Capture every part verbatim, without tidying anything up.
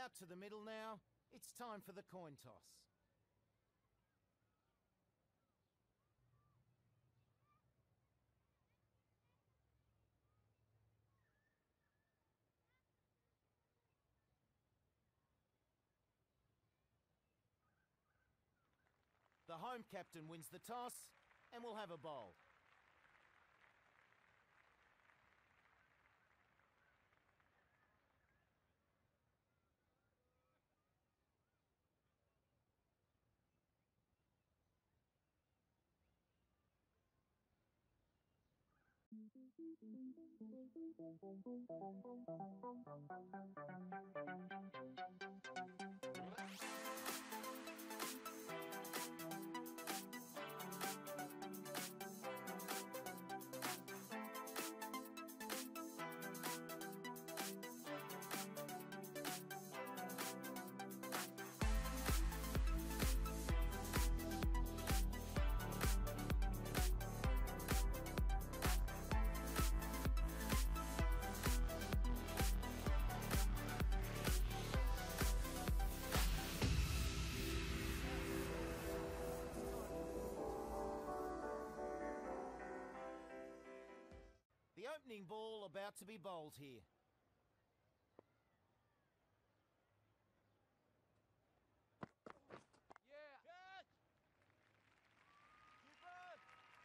out to the middle now. It's time for the coin toss. The home captain wins the toss, and we'll have a bowl. The opening ball about to be bowled here. Yeah. Catch! Keeper!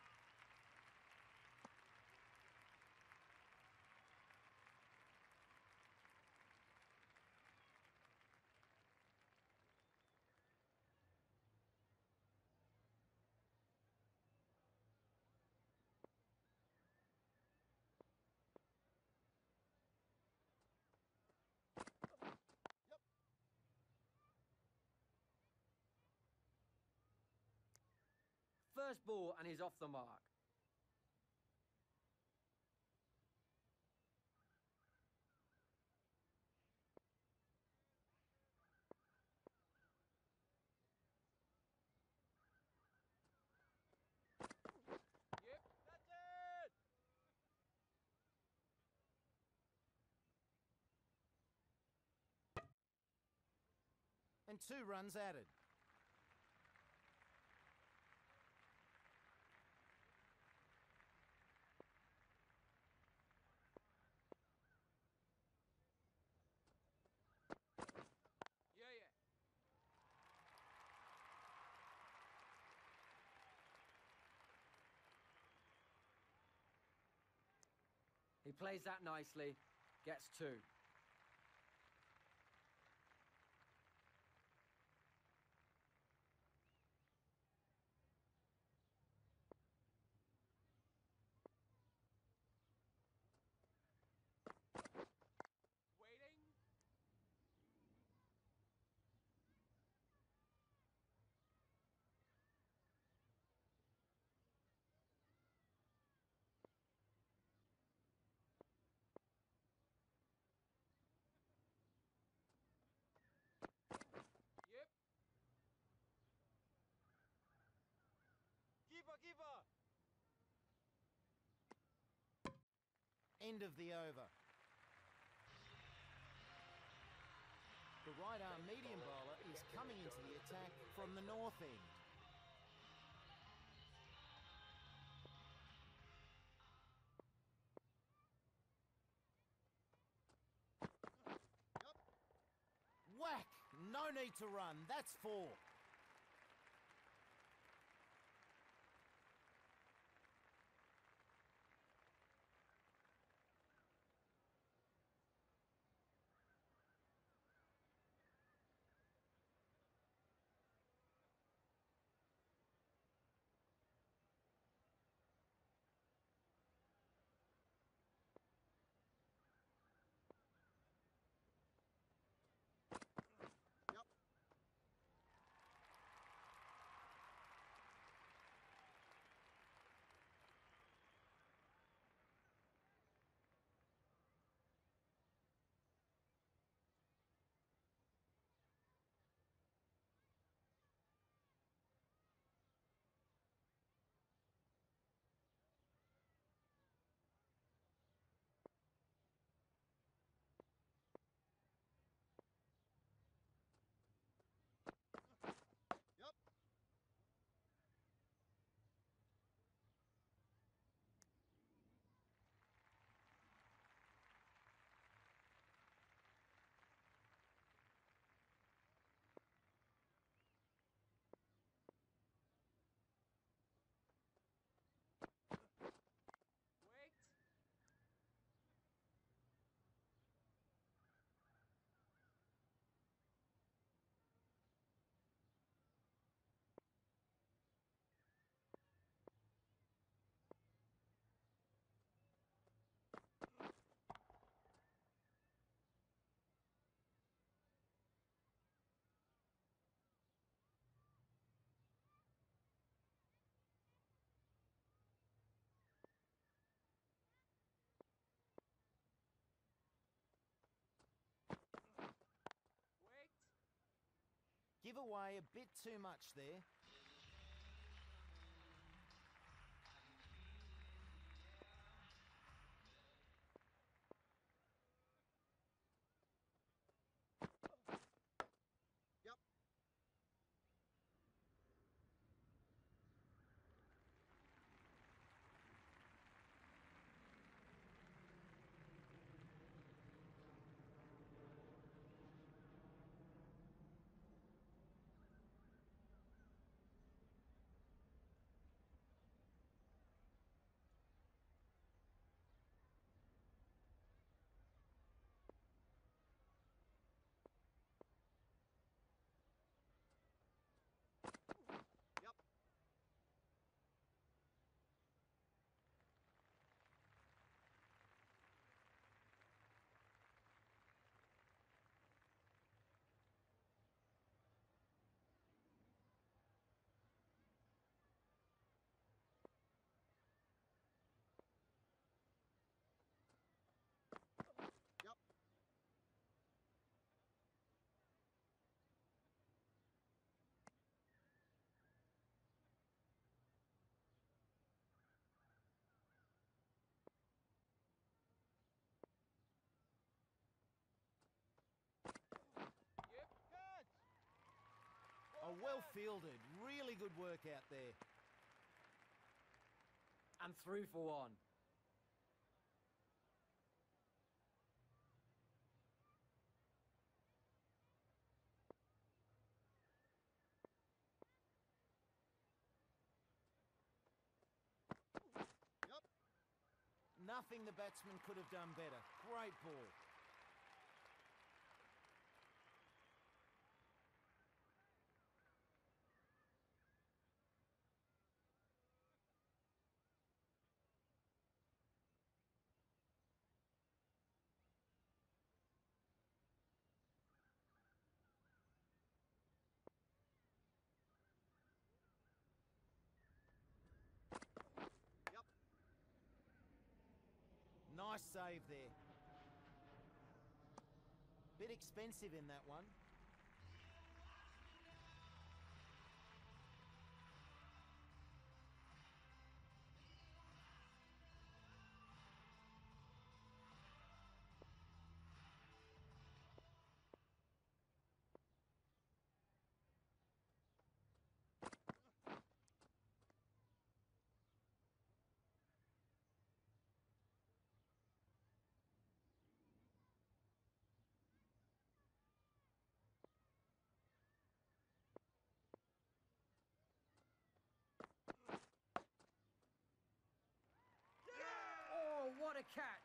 First ball and he's off the mark. Yep, that's it! And two runs added. Yeah, yeah. He plays that nicely, gets two. Waiting. Yep. Keeper, keeper! End of the over. The right-arm medium bowler is coming into the attack from the north end. Whack! No need to run. That's four. give away a bit too much there. Yep. Catch. Oh, well fielded. Really good work out there. And through for one. Nothing the batsman could have done better. Great ball. Nice save there. Bit expensive in that one. Oh, what a catch!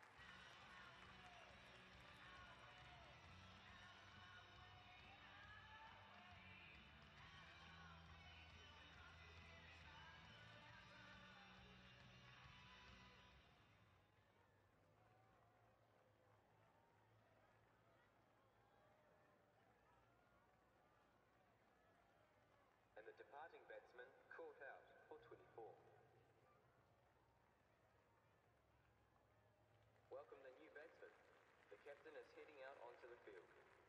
And the departing batsman caught out for twenty-four. Welcome the new batsman. The captain is heading out onto the field.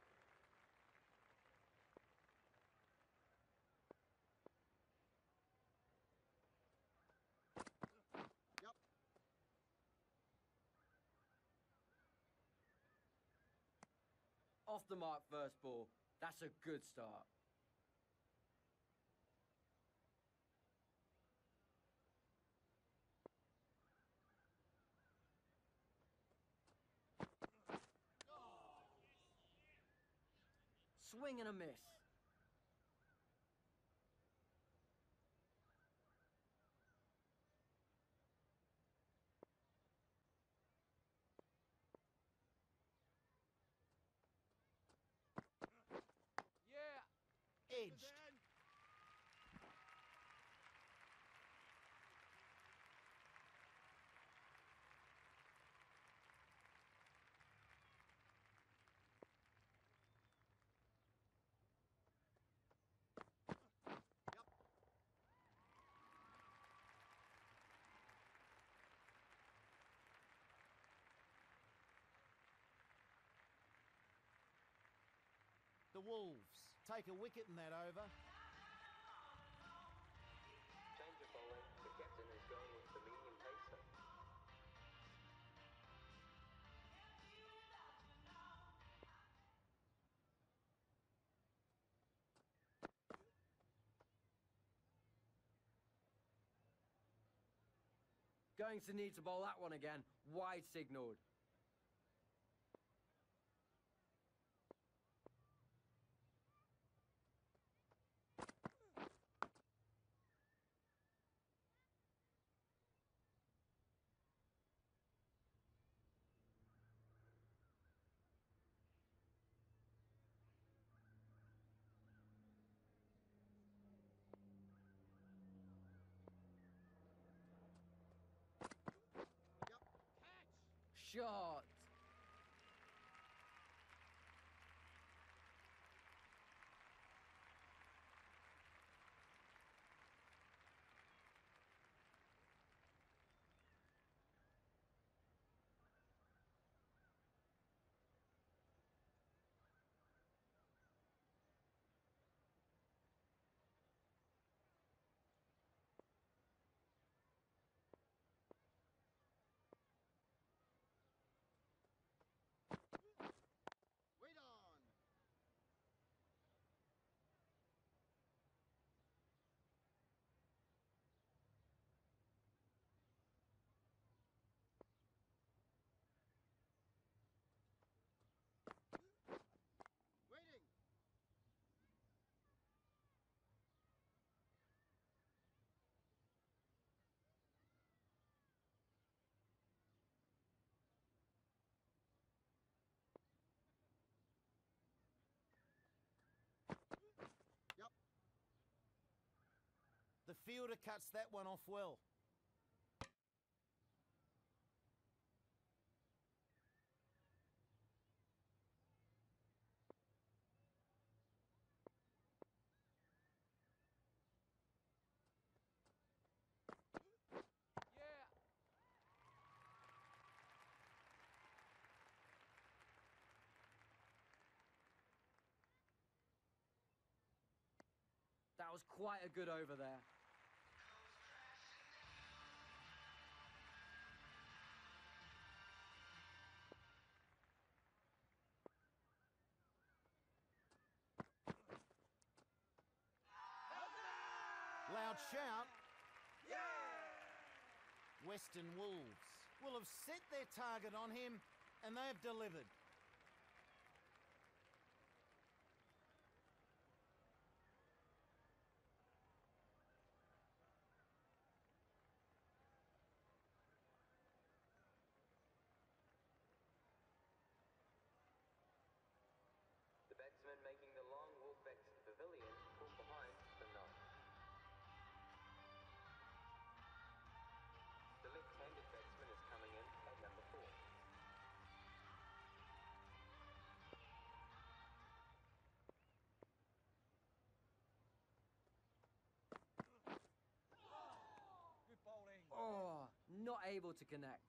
Off the mark first ball. That's a good start. Swing and a miss. Yeah. Edged. Then. The Wolves take a wicket in that over. Change of bowling. The captain is going with the medium pacer. Going to need to bowl that one again. Wide signalled. Shot. Wait on. Waiting. The fielder cuts that one off well. Yeah. That was quite a good over there. Loud shout. Western Wolves will have set their target on him, and they have delivered. The batsman making the long walk back to the pavilion, caught behind the knock. The left-handed batsman is coming in at number four. Good bowling. Oh, not able to connect.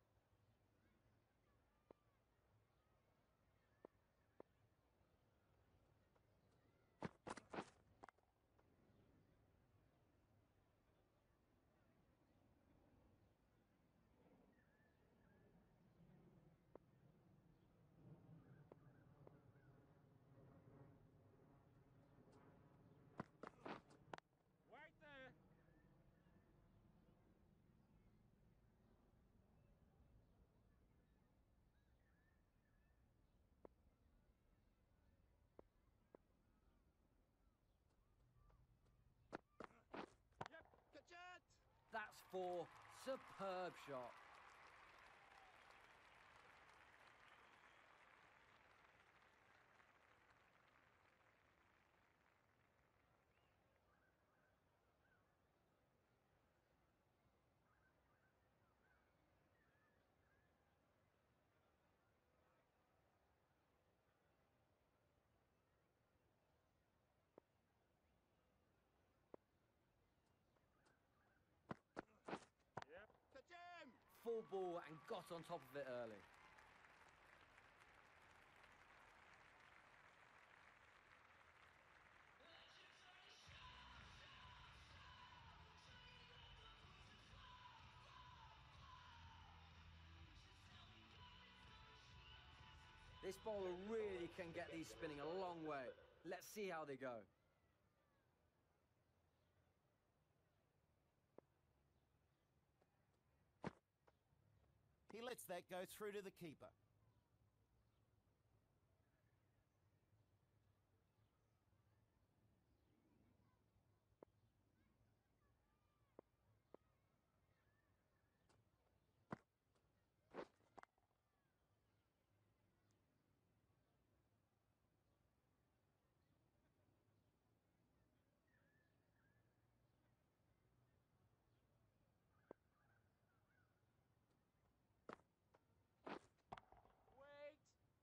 Wait there. Yep. Catch it. That's four. Superb shot. Yep. Catch him. Full ball and got on top of it early. This bowler really can get these spinning a long way. Let's see how they go. He lets that go through to the keeper. Wait!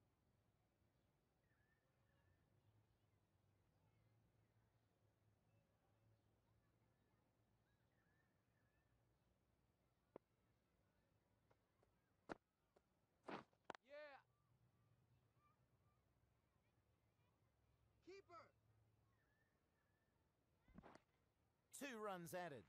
Yeah! Keeper! Two runs added.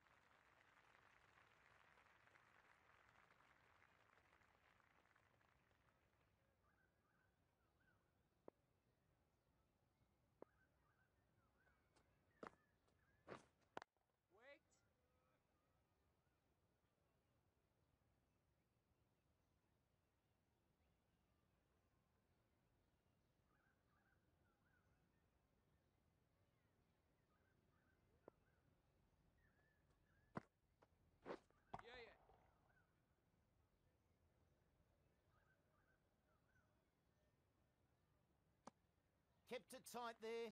Wait! Yeah, yeah. Kept it tight there.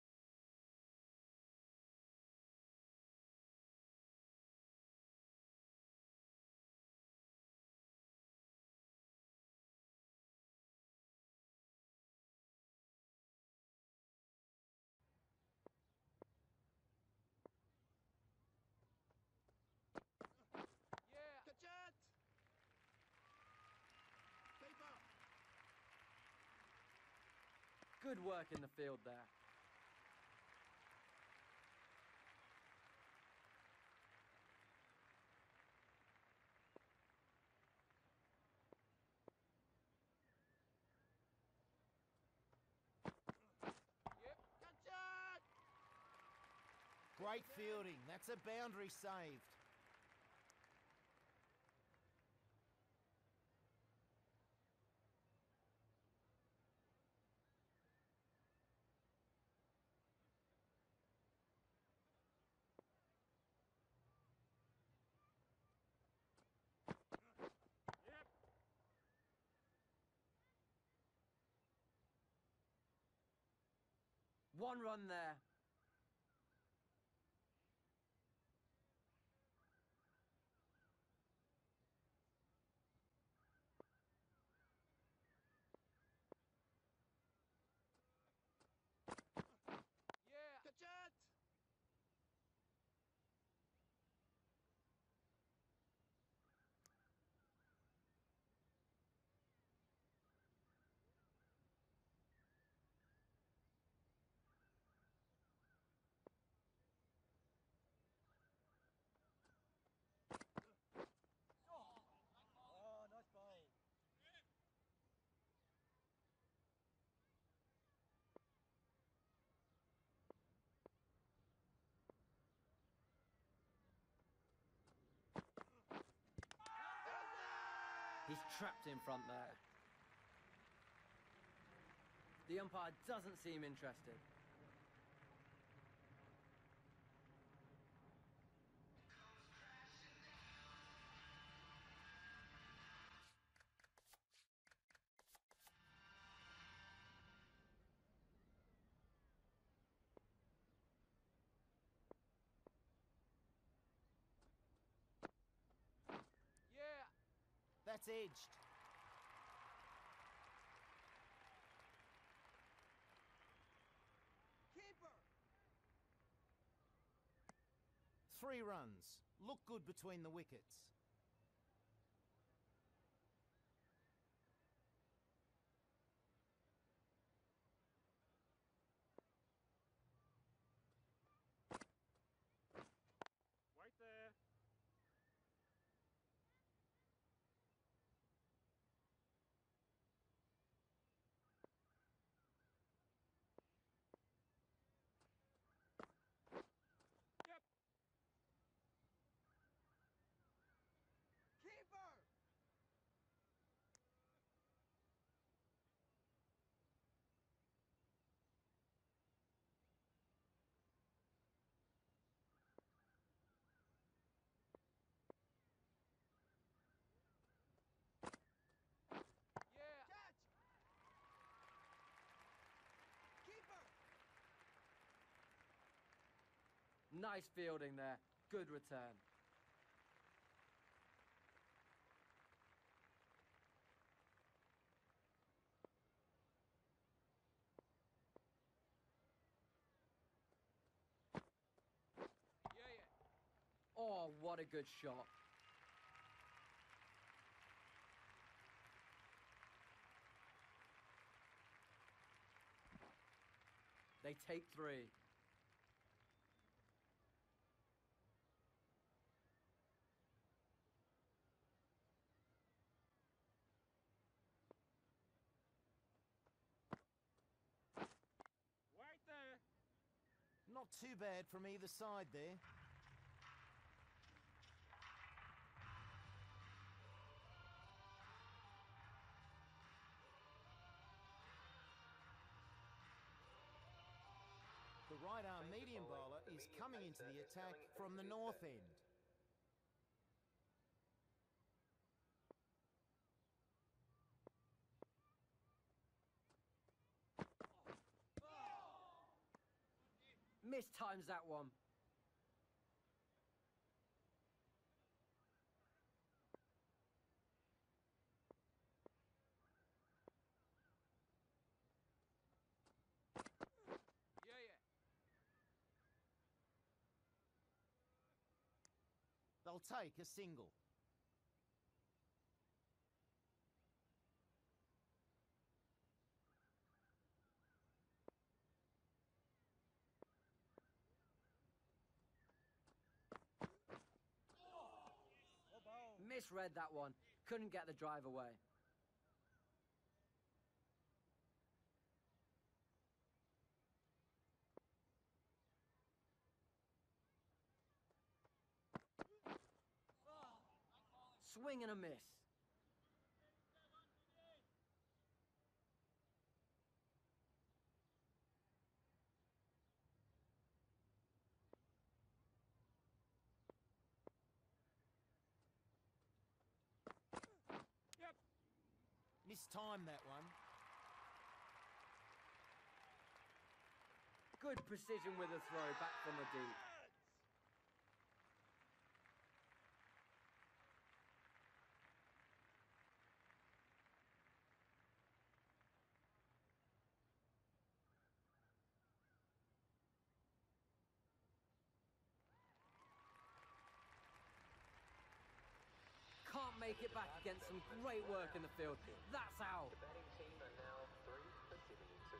Yeah! Catch it! Keeper! Good work in the field there. Yep! Catch it! Great fielding. That's a boundary saved. Yep! One run there. Yeah! Catch it! Oh, nice bowl. He's trapped in front there. The umpire doesn't seem interested. Yeah! That's edged. Keeper! Three runs. Look good between the wickets. Wait there. Nice fielding there. Good return. Yeah, yeah. Oh, what a good shot. They take three. Wait there. Not too bad from either side there. The right-arm Change of medium bowling. bowler The is medium coming into pacer the is attack coming from into the the north attack. end. Mistimes that one. Yeah, yeah. They'll take a single. Well bowled. Misread that one. Couldn't get the drive away. Swing and a miss. Yep. Mistimed that one. Good precision with a throw back from the deep. Can't make it back against some great work in the field. That's out. The batting team are now three for Sydney two.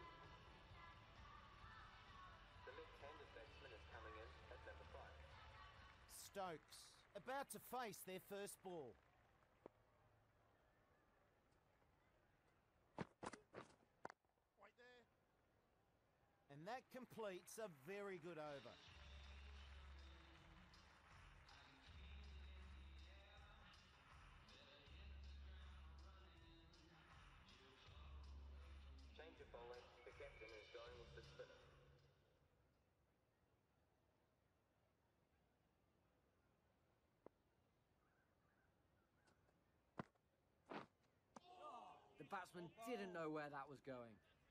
The left-handed batsman is coming in at number five. Stokes about to face their first ball. Wait there. And that completes a very good over. Change of bowling. The captain is going with the spinner. The batsman didn't know where that was going.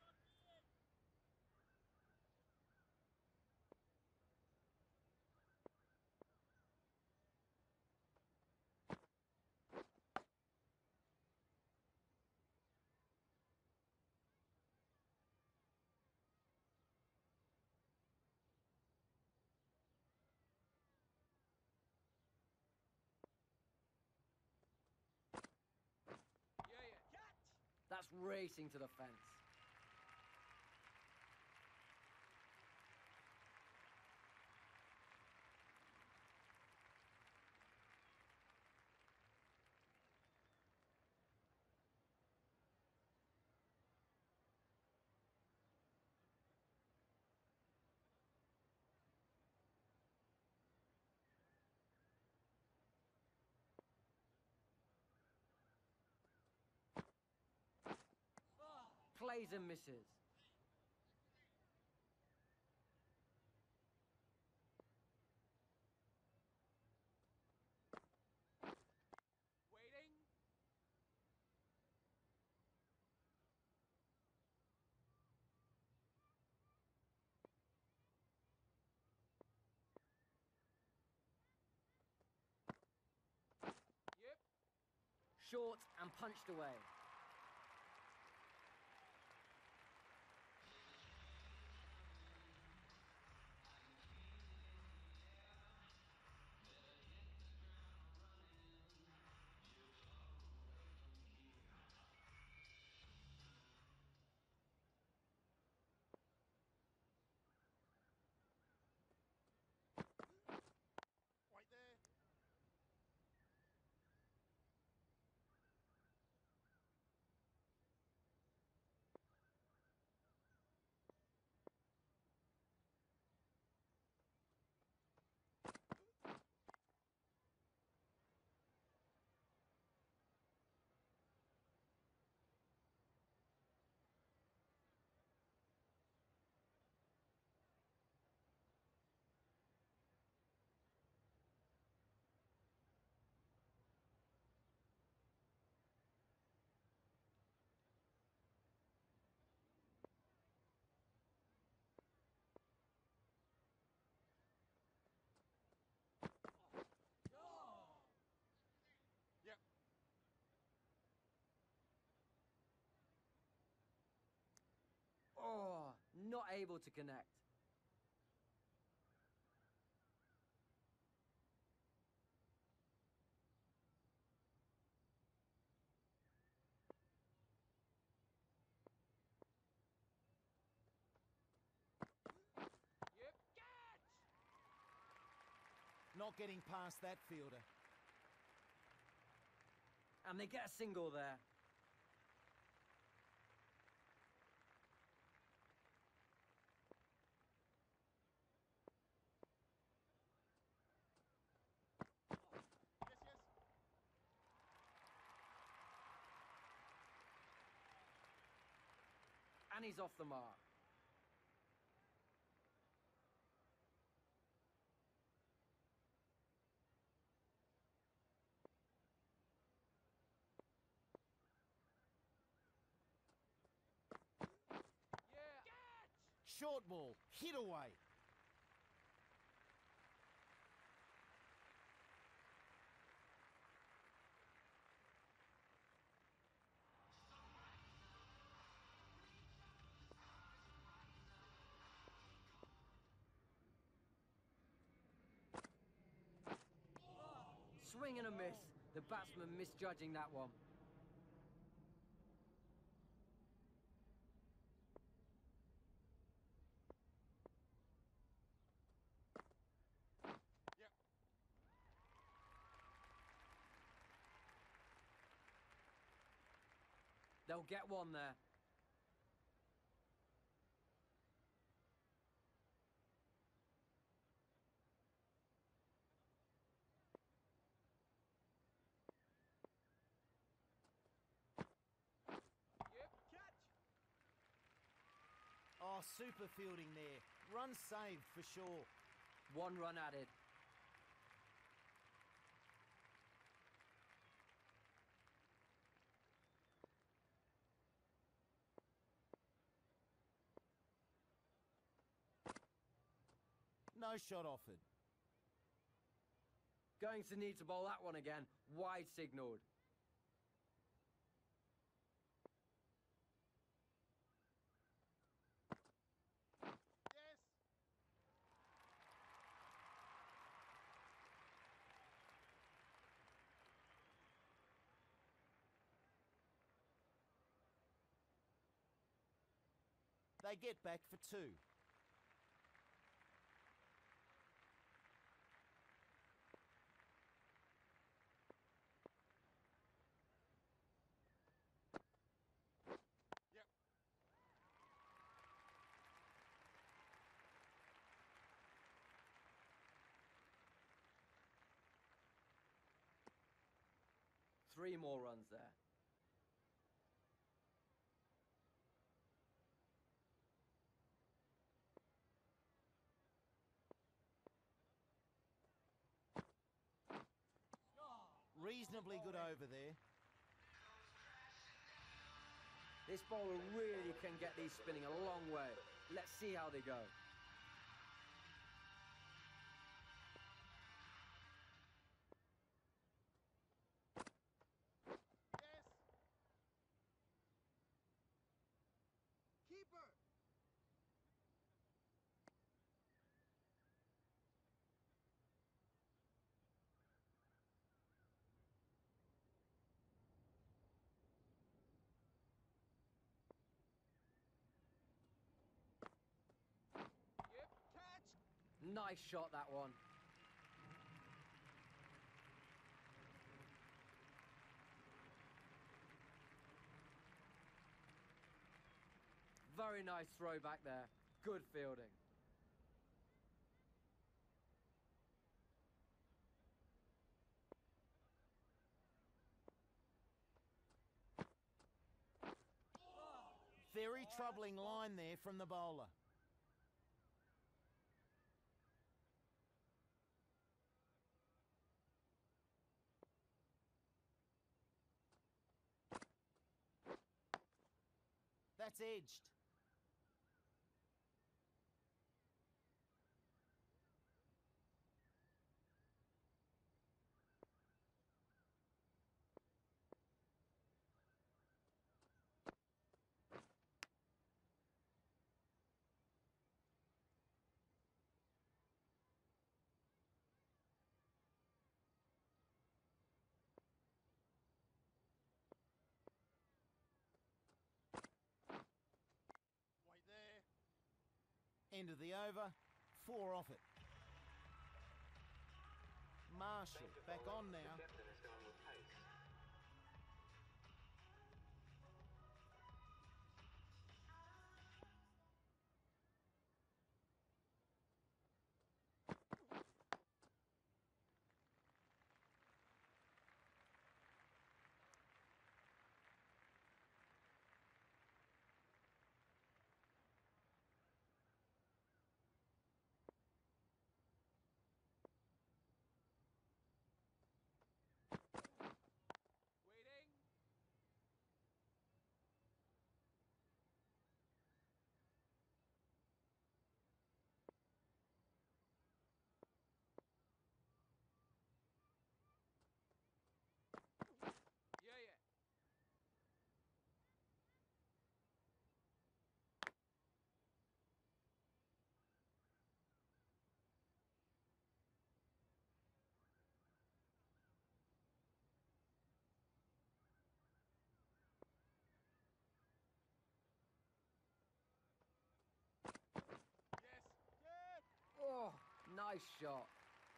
Yeah, yeah. Catch. That's racing to the fence. Plays and misses. Waiting. Short and punched away. Right there. Yep. Oh, not able to connect. Yep. Catch! Not getting past that fielder. And they get a single there. Yes, yes. And he's off the mark. Yeah. Catch! Short ball, hit away. Swing and a miss. The batsman misjudging that one. Yep. They'll get one there. Yep. Catch! Oh, super fielding there. Run saved for sure. One run added. No shot offered. Going to need to bowl that one again. Wide signalled. Yes. They get back for two. Yep. Three more runs there. Reasonably good over there. This bowler really can get these spinning a long way. Let's see how they go. Nice shot, that one. Very nice throw back there. Good fielding. Very troubling line there from the bowler. That's edged. Wait there. End of the over. Four off it. Marshall Change of back bowling. on The now. captain is going with pace. Waiting. Yeah, yeah. Yes. Yes. Oh, nice shot.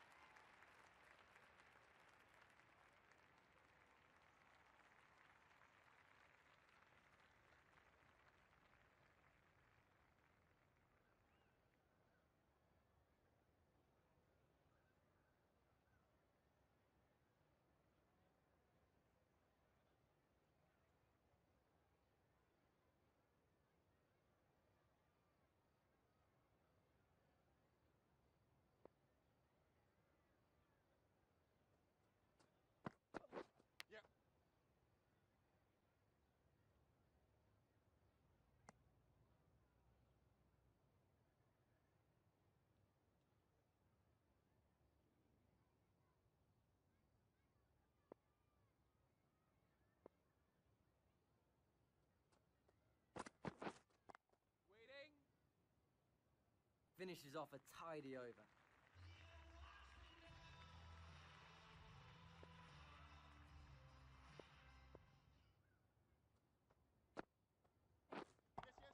Yep. Waiting. Finishes off a tidy over. Yes, yes.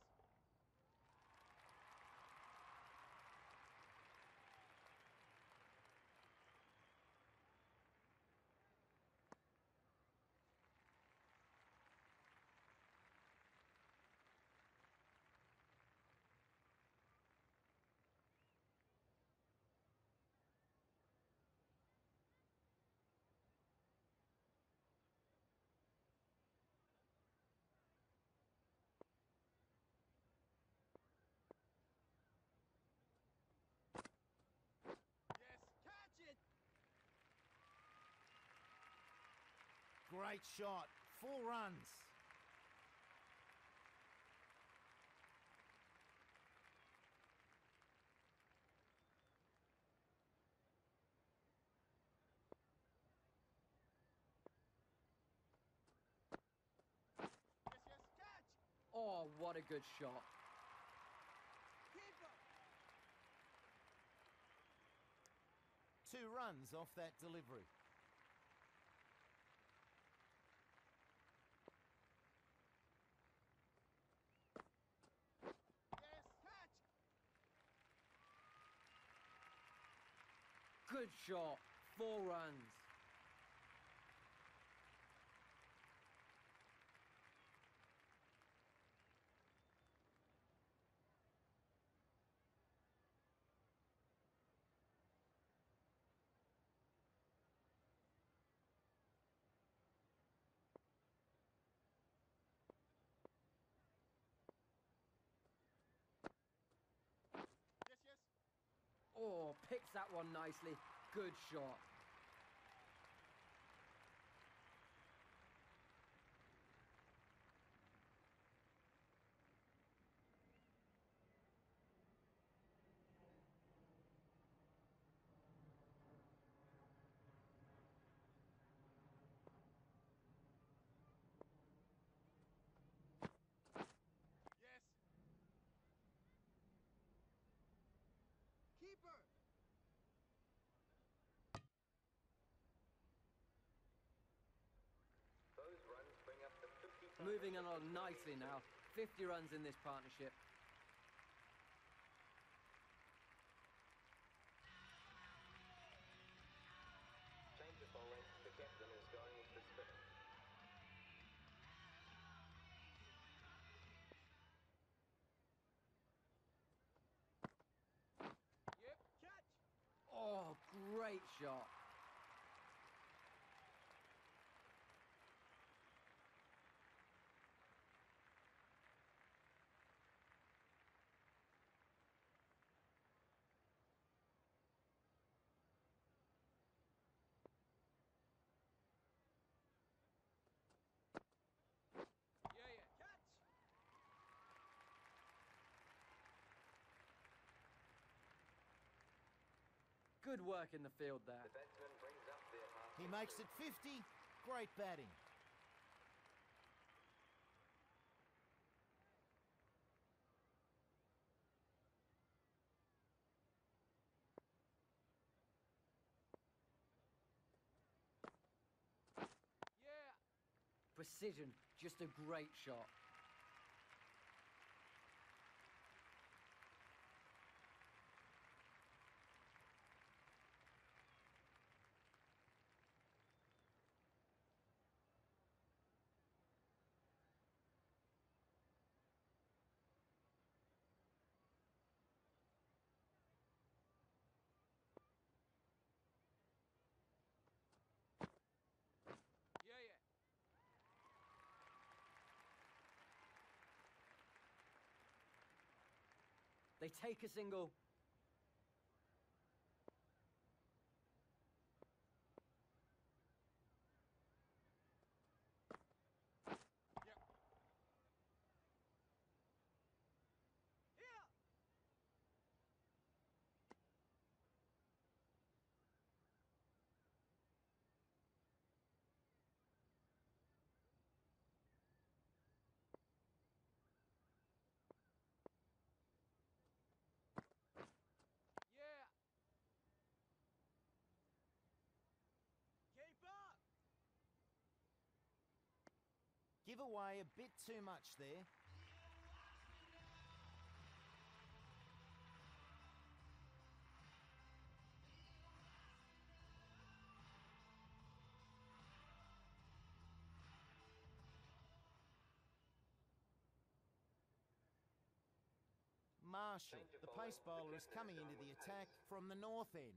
Yes. Catch it. Great shot. Four runs. Yes, yes. Catch. Oh, what a good shot. Keeper. Two runs off that delivery. Yes. Catch. Good shot. Four runs. Yes, yes. Oh, picks that one nicely. Good shot. Yes. Keeper. Those runs bring up the fifty targets Moving of along the nicely now. fifty runs in this partnership. Change of bowling. The captain is going with the spinner. Yep. Catch. Oh, great shot. Yeah, yeah. Catch. Good work in the field there. The batsman brings up their half. He makes it fifty. Great batting. Yeah. Precision. Just a great shot. Yeah, yeah. They take a single. Yep. Here. Yeah. Keeper. Give away a bit too much there. Marshall, the pace bowler, is coming into the attack from the north end.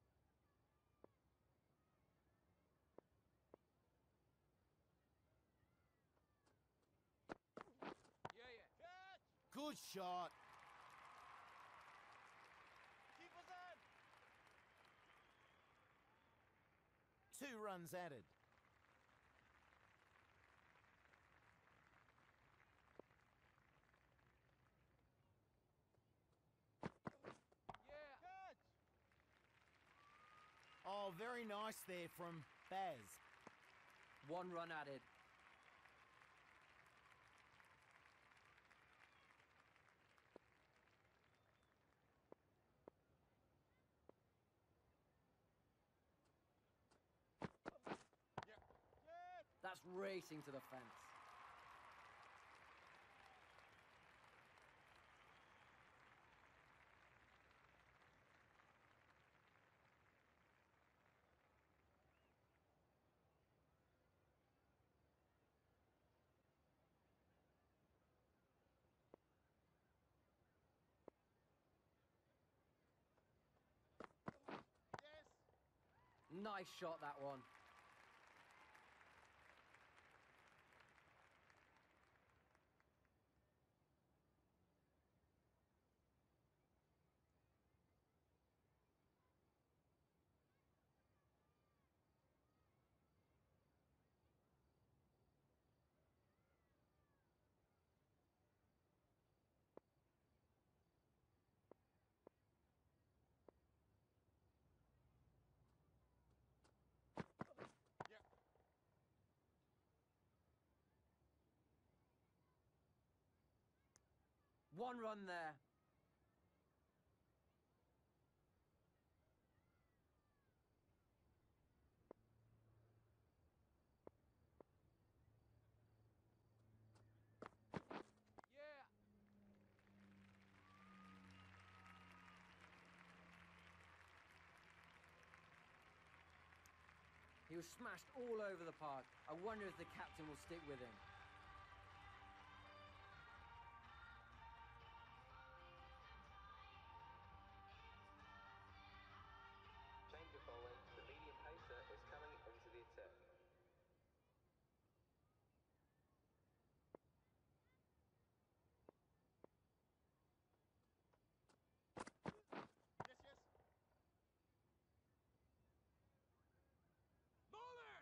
Yeah, yeah. Catch. Good shot. Keeper's in. Two runs added. Yeah. Catch. Oh, very nice there from Baz. One run added. Yep. Yes. That's racing to the fence. Nice shot, that one. One run there. Yeah. He was smashed all over the park. I wonder if the captain will stick with him. Change of bowling. The medium pacer is coming into the attack. Yes, yes. Bowler!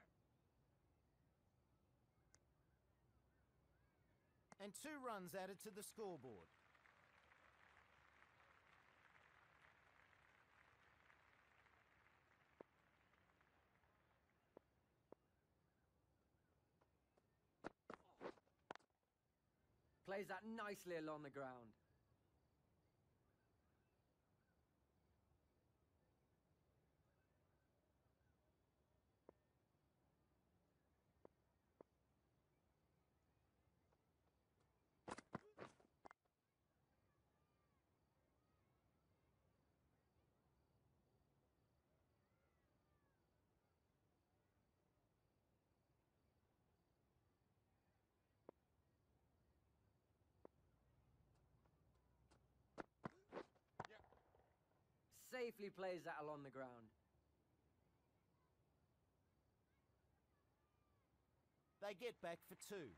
And two runs added to the scoreboard. Plays that nicely along the ground. Yeah. Safely plays that along the ground. They get back for two.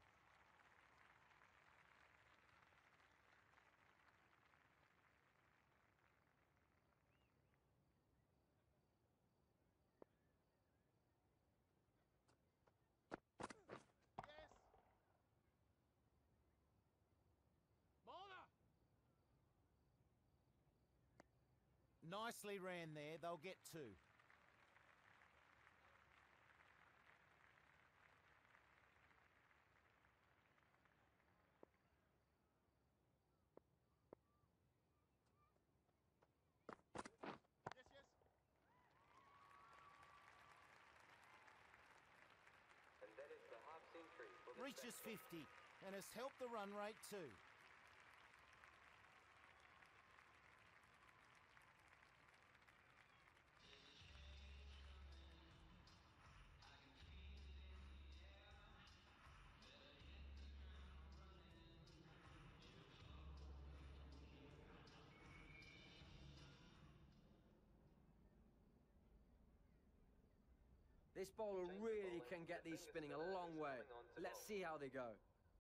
Yes. Bowler! Nicely ran there. They'll get two. Yes, yes. And that is the half century for the Reaches batsman. fifty and has helped the run rate too. This bowler Change of really bowling. can get The these finger spinning a spinner long is way. coming on to Let's bowl. see how they go.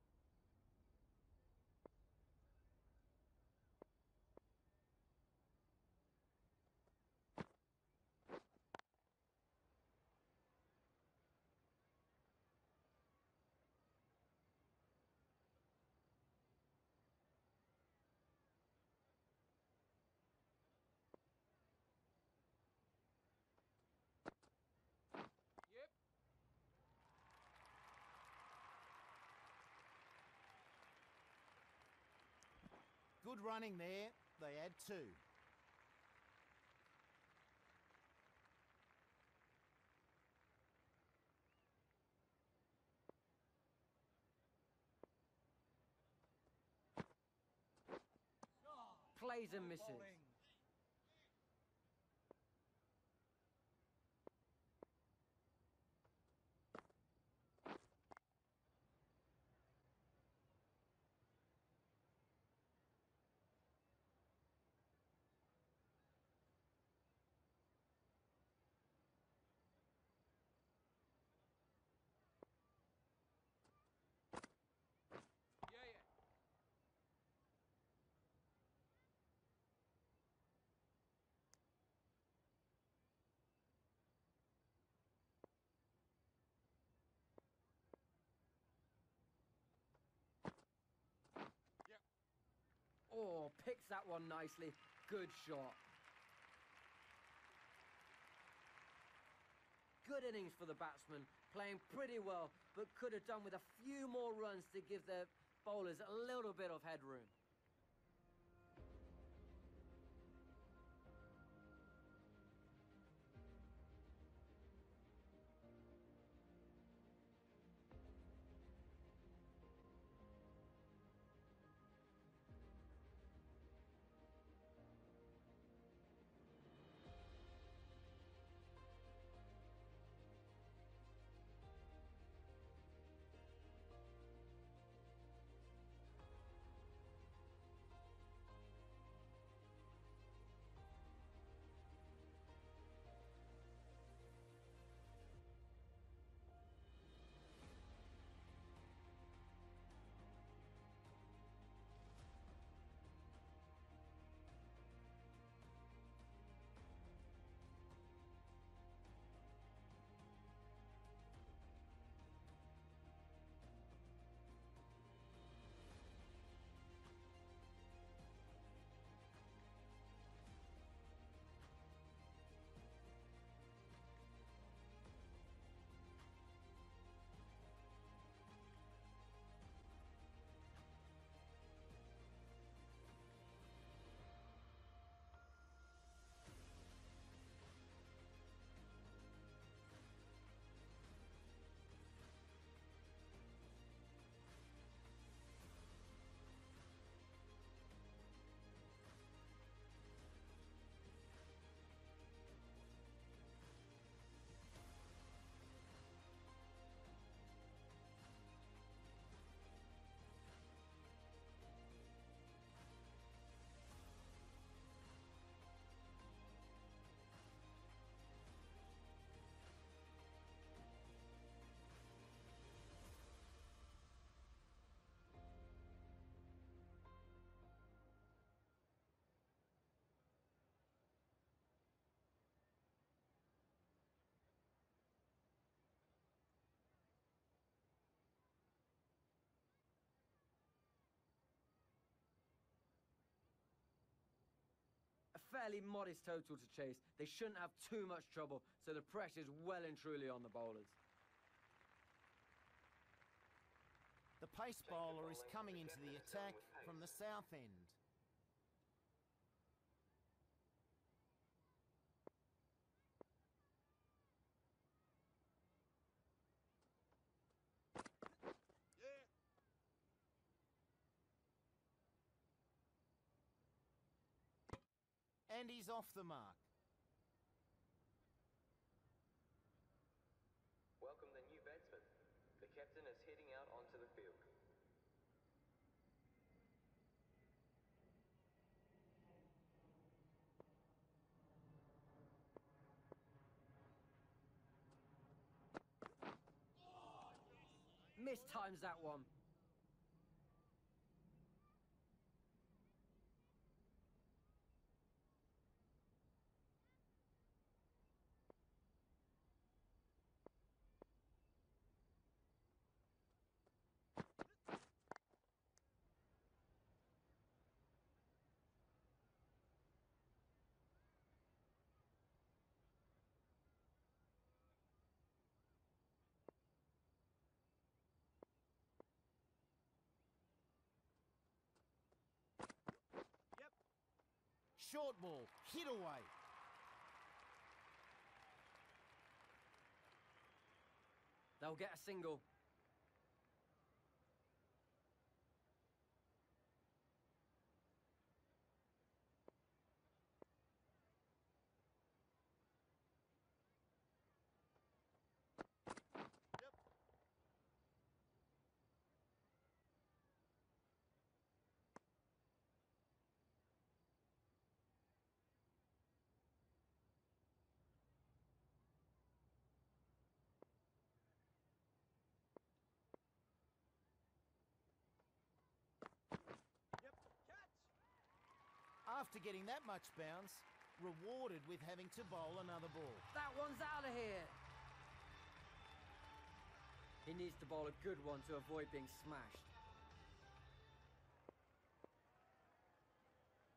Yep. Good running there. They add two. Oh, Plays and misses. bowling. picks that one nicely. Good shot. Good innings for the batsman, playing pretty well, but could have done with a few more runs to give their bowlers a little bit of headroom. Fairly modest total to chase. They shouldn't have too much trouble, so the pressure's well and truly on the bowlers. The pace bowler is coming into the attack from the south end. Yeah. And he's off the mark. Welcome the new batsman. The captain is heading out onto the field. Mistimes that one. Short ball, hit away. They'll get a single. After getting that much bounce, rewarded with having to bowl another ball. That one's out of here. He needs to bowl a good one to avoid being smashed.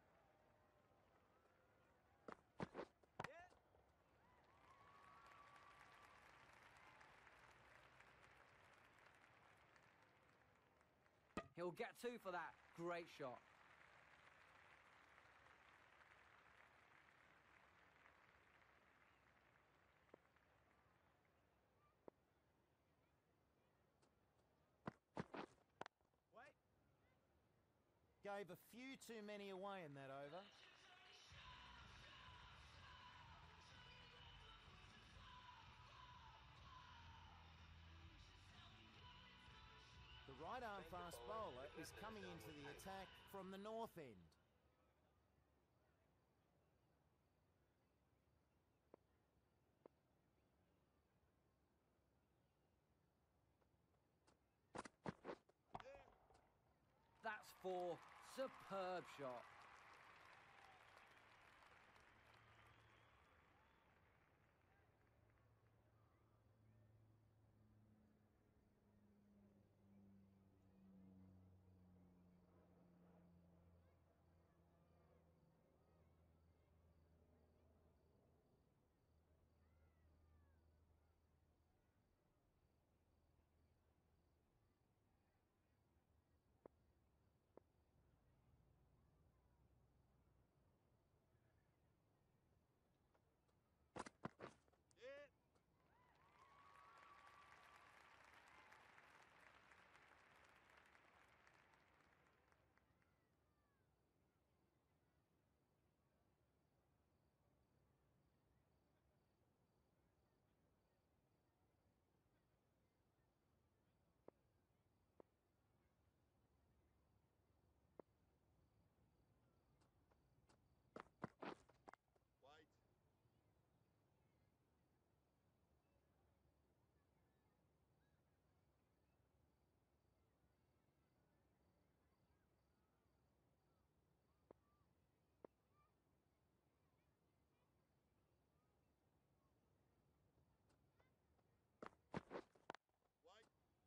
He'll get two for that. Great shot. Wait. Gave a few too many away in that over. The right arm fast bowler is coming into the attack from the north end. That's four. Superb shot. Yeah. Wait. Wait.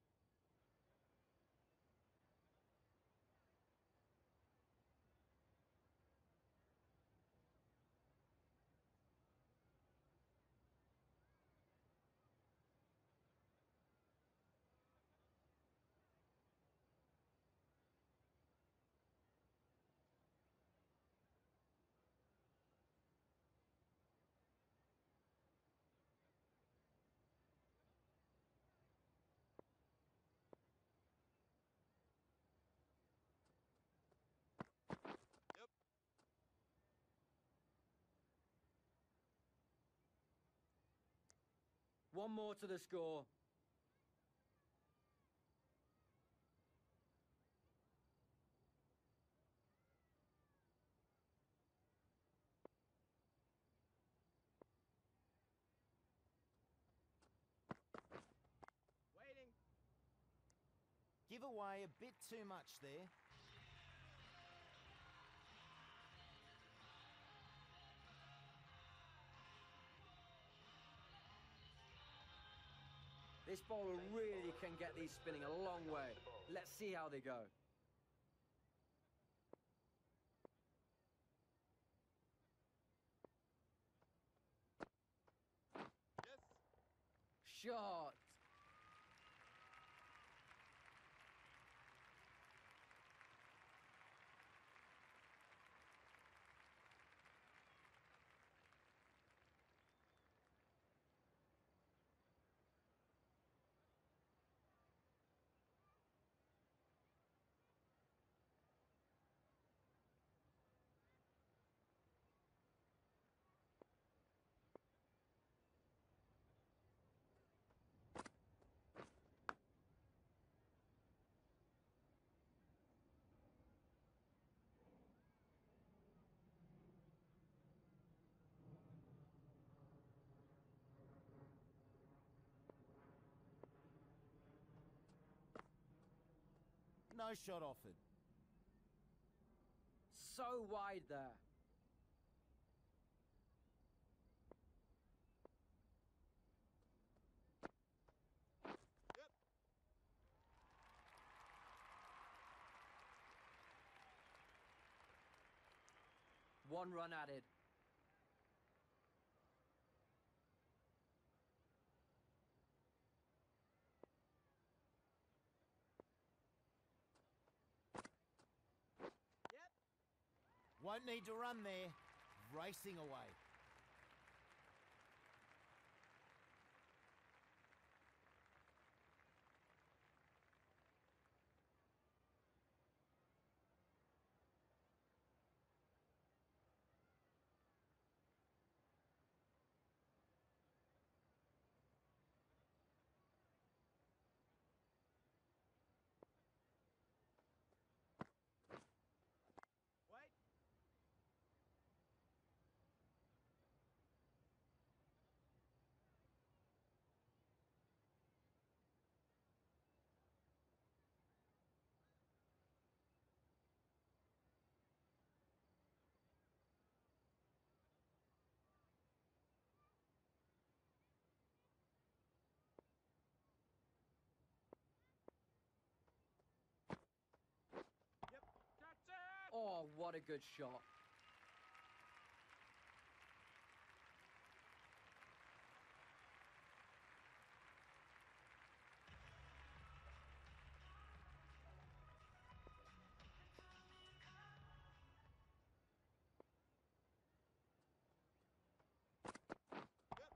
Yep. One more to the score. Waiting. Give away a bit too much there. This bowler really can get these spinning a long way. Let's see how they go. Yes. Shot. No shot offered. So wide there. Yep. One run added. Won't need to run there. Racing away. Wait. Yep. That's it. Oh, what a good shot. Yep.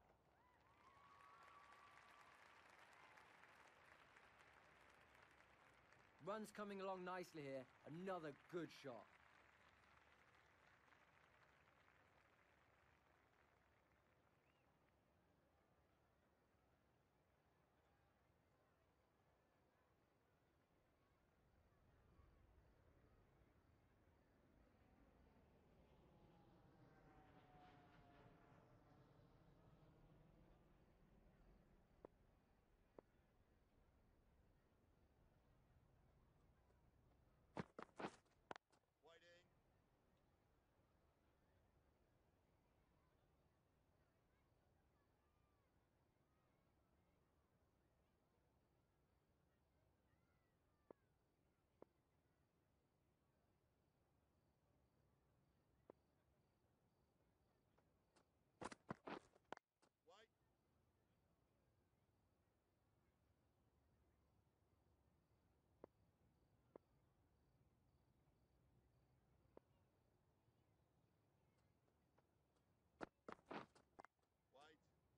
Run's coming along nicely here. Another good shot. Waiting. Wait. Wait.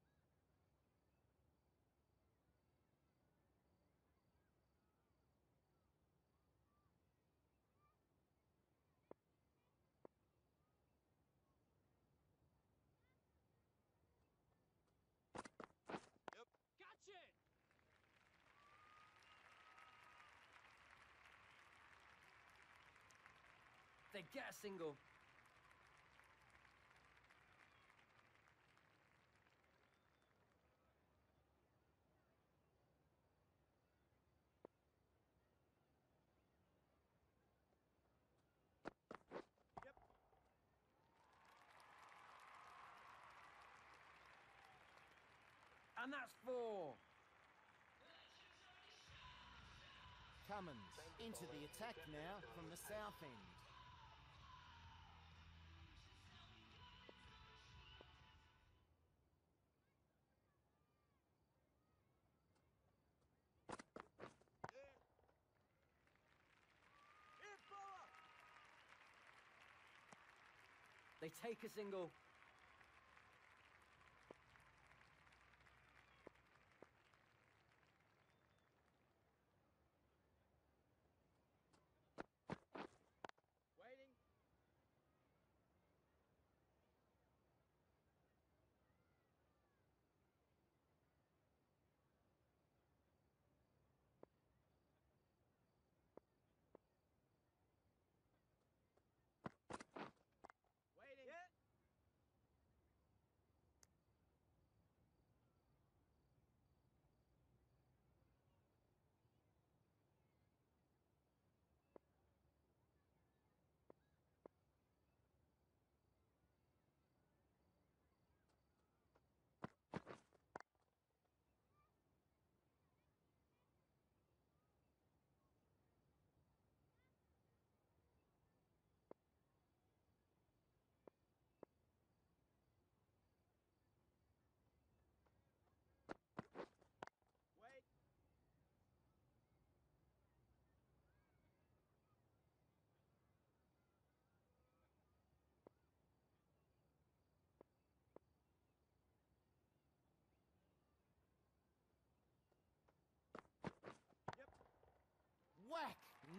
Yep. Catch it! They get a single. Yep. And that's four. Cummins into the attack now from the south end. Here. Here, bowler. They take a single. Waiting. Waiting. Yeah.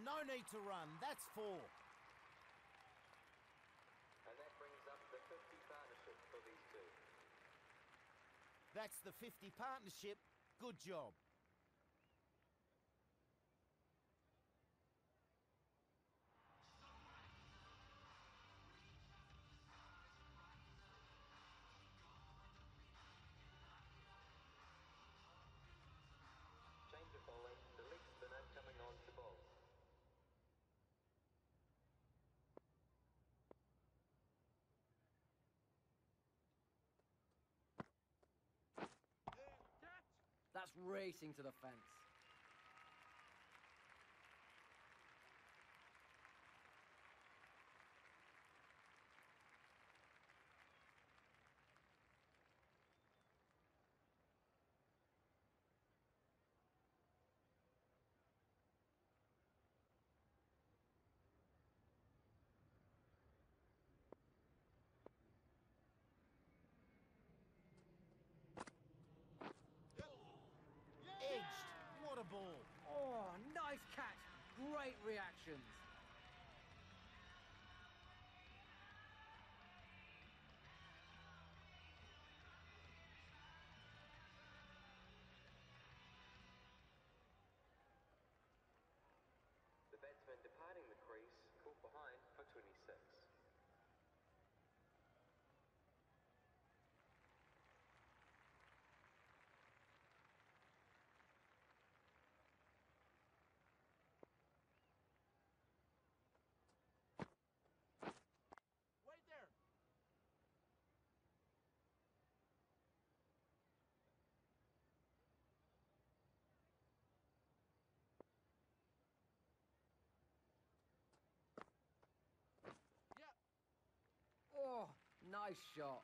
no need to run. That's four. And that brings up the fifty partnership for these two. That's the fifty partnership. Good job. Change of bowling, the leg spinner coming on to bowl. Catch! That's racing to the fence. Edged. What a ball. Oh, nice catch. Great reactions. The batsman departing the crease, caught behind for twenty-six. Wait there! Yep. Oh, nice shot.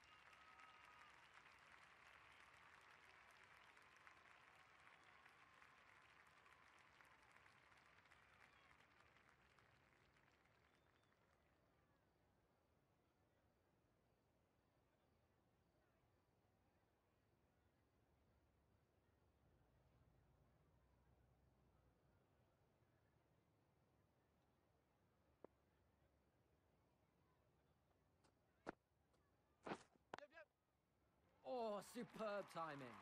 Yep, yep. Oh, superb timing.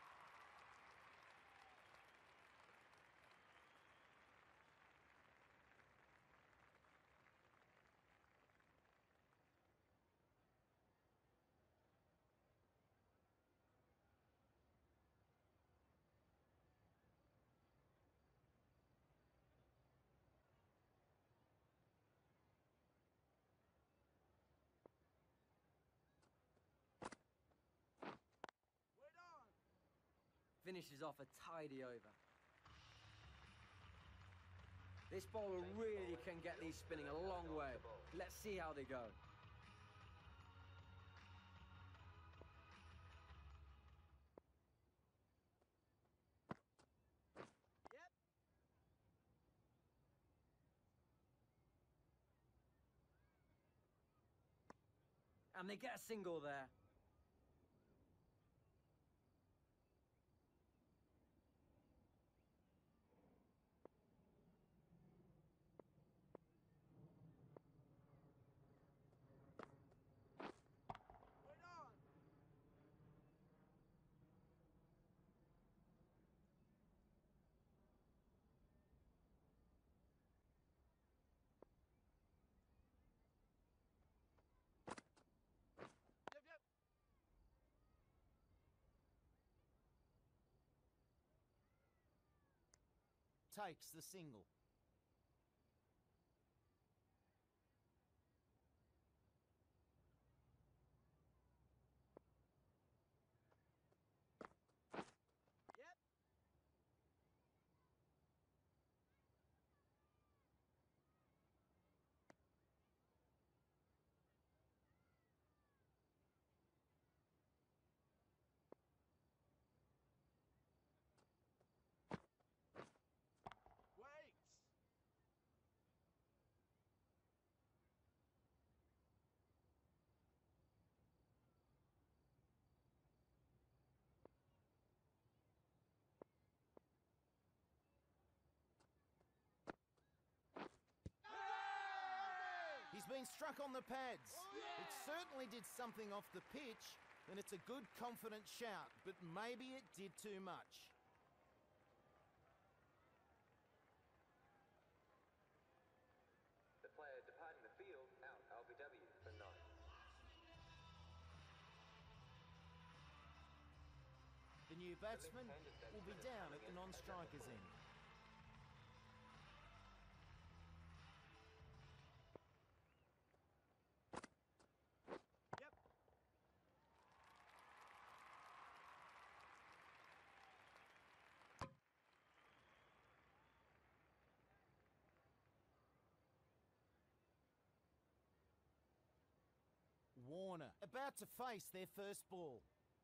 Wait on! Finishes off a tidy over. This bowler really can get these spinning a long way. Let's see how they go. Yep. And they get a single there. Wait on! Yep, yep. Takes the single. Yep. Wait! been struck on the pads. It certainly did something off the pitch, and it's a good, confident shout, but maybe it did too much. The player departing the field out L B W for nine. The new batsman will be down at the non-striker's end. Yep. Warner about to face their first ball.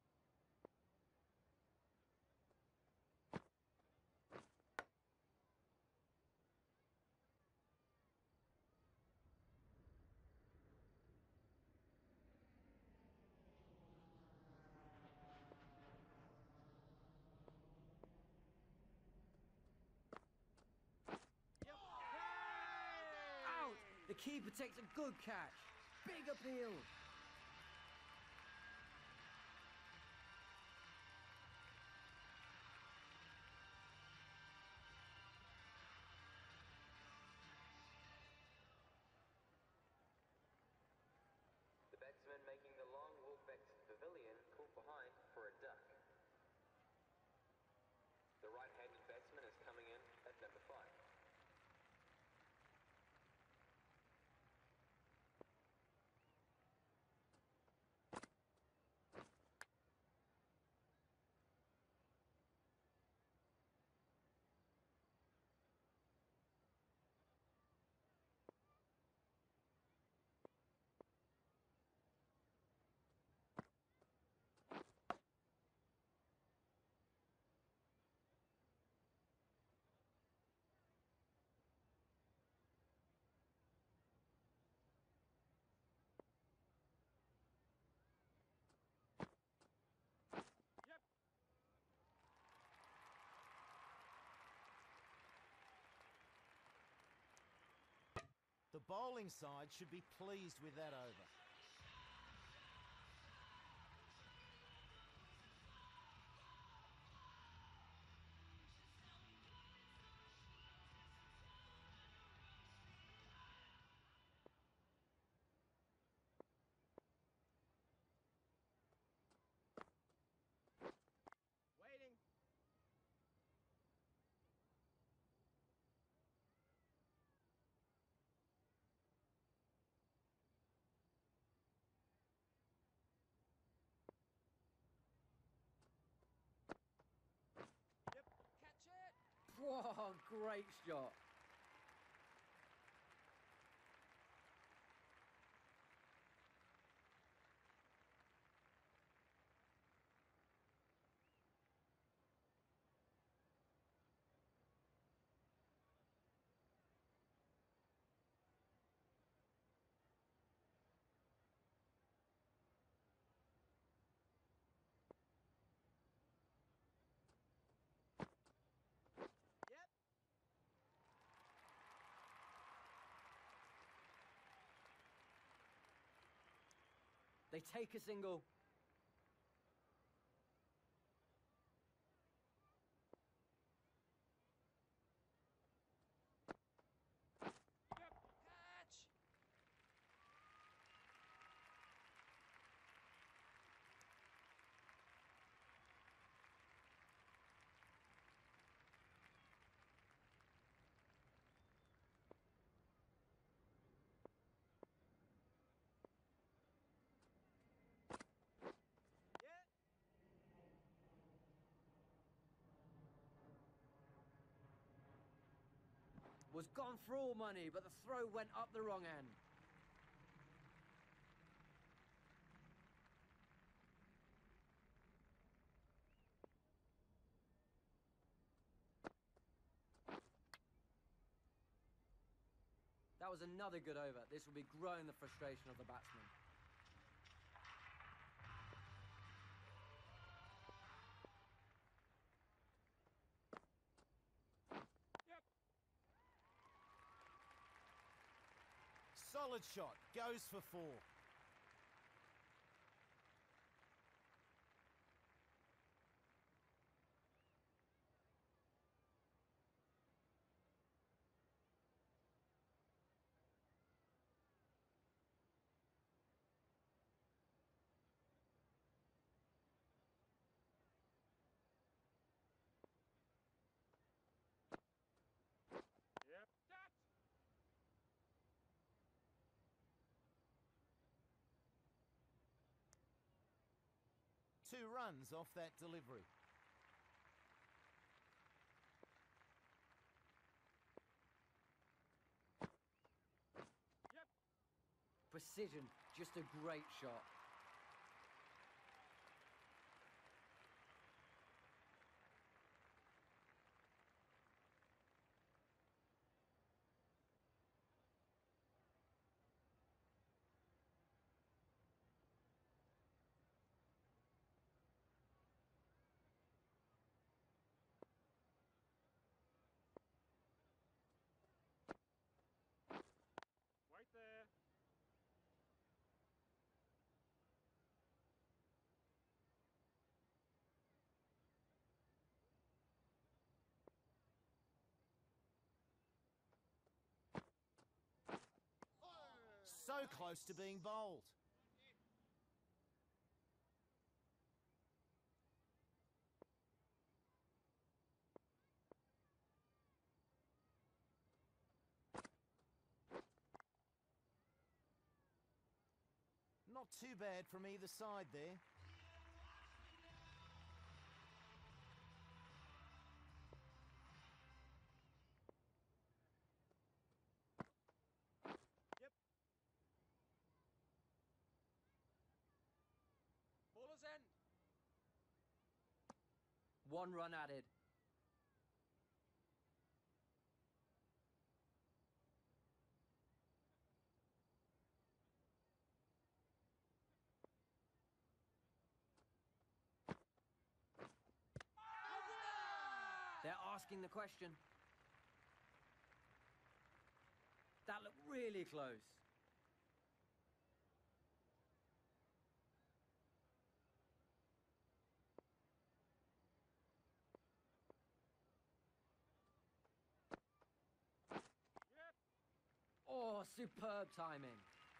Yep. Out! The keeper takes a good catch. Big appeal. The batsman making the long walk back to the pavilion caught behind for a duck. The right-handed batsman is coming in at number five. Yep. The bowling side should be pleased with that over. Waiting. Yep. Catch it. Whoa, great shot. Yep. They take a single. Yep. Catch. Yeah. Was gone for all money, but the throw went up the wrong end. That was another good over. This will be growing the frustration of the batsman. Solid shot. Goes for four. Yep. Catch. Two runs off that delivery. Yep. Precision, just a great shot. Wait there. So close to being bowled. Not too bad from either side there. Yep. Bowler's end. One run added. They're asking the question. That looked really close. Yep. Oh, superb timing.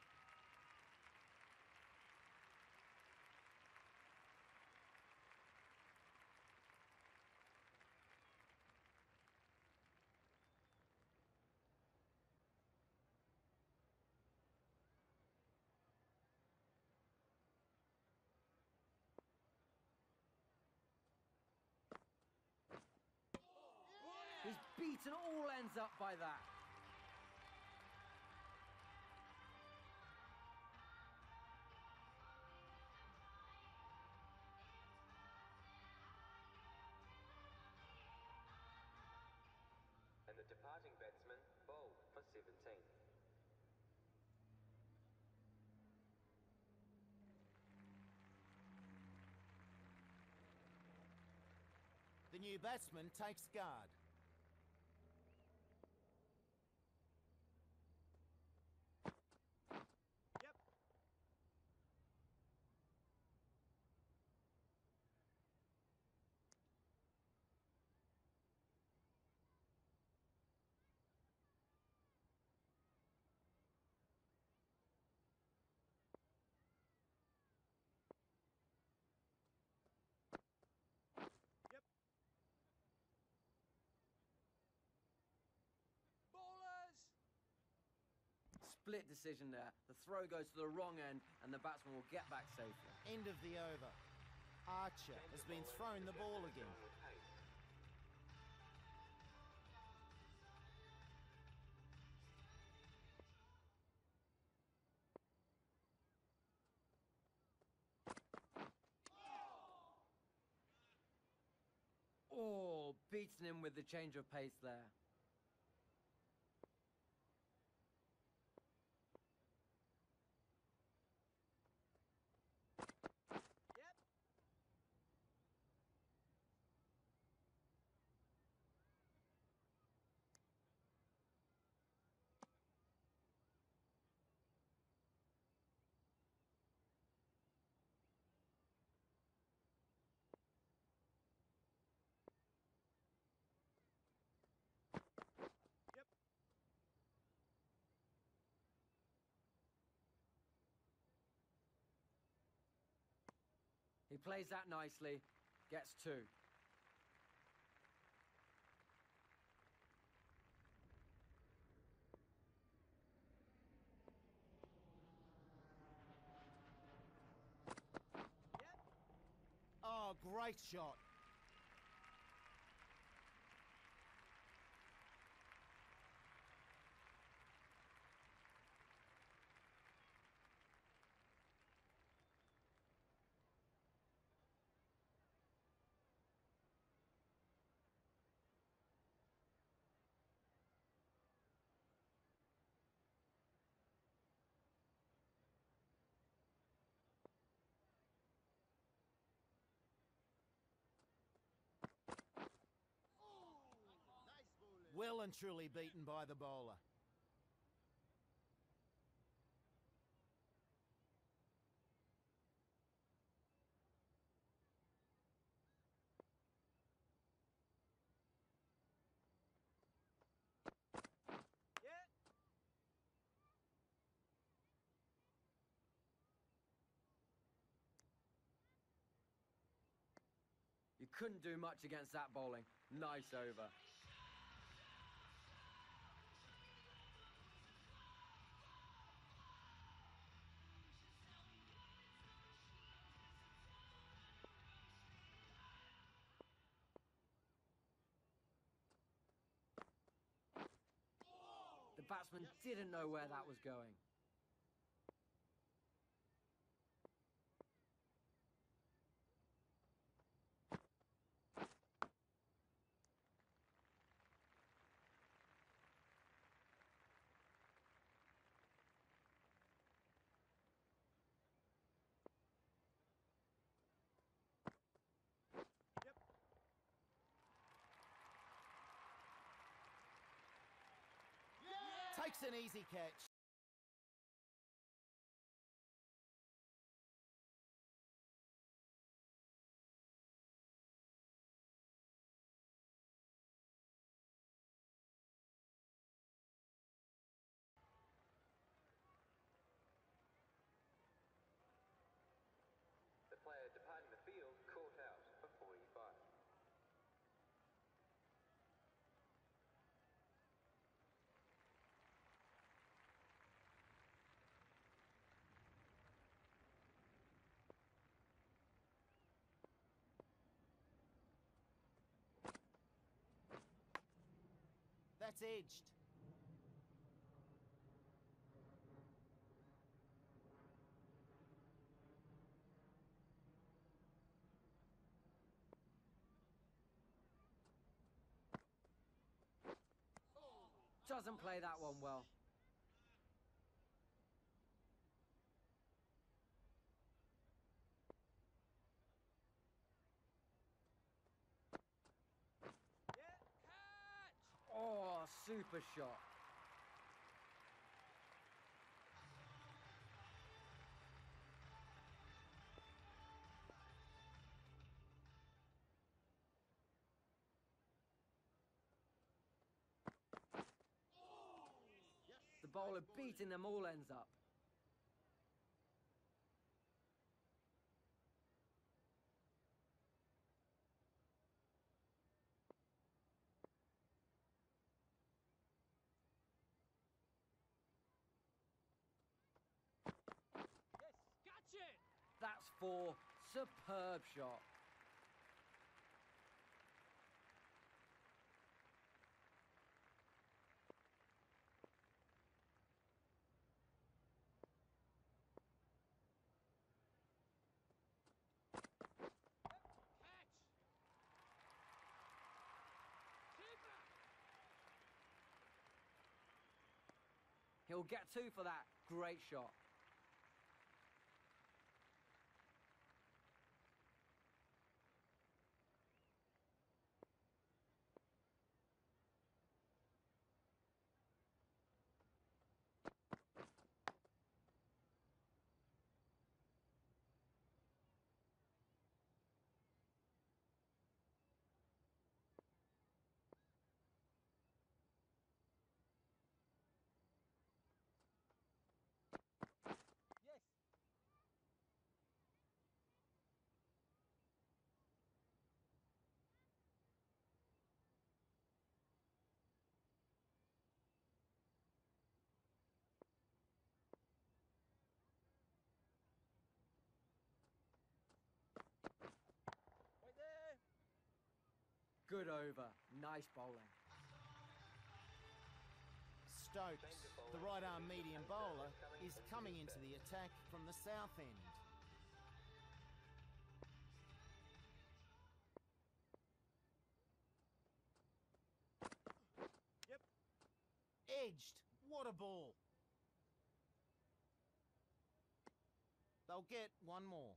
He's beaten all ends up by that. And the departing batsman bowled for seventeen. The new batsman takes guard. Yep. Yep. Bowlers. Split decision there. The throw goes to the wrong end and the batsman will get back safely. End of the over. Archer has been thrown the ball again. With pace. Oh, beaten him with the change of pace there. Yep. He plays that nicely, gets two. Oh, great shot. Well and truly beaten by the bowler. Yeah. You couldn't do much against that bowling. Nice over. The batsman didn't know where that was going. Takes an easy catch. The player departing the field caught out for forty-five. That's edged. Doesn't play that one well. Yeah. Catch. Oh, super shot. The bowler beating them all ends up. Yes. Catch it. That's four. Superb shot. Catch. Keeper. He'll get two for that. Great shot. Good over. Nice bowling. Stokes, the right-arm medium bowler, is coming into the attack from the south end. Yep. Edged. What a ball. They'll get one more.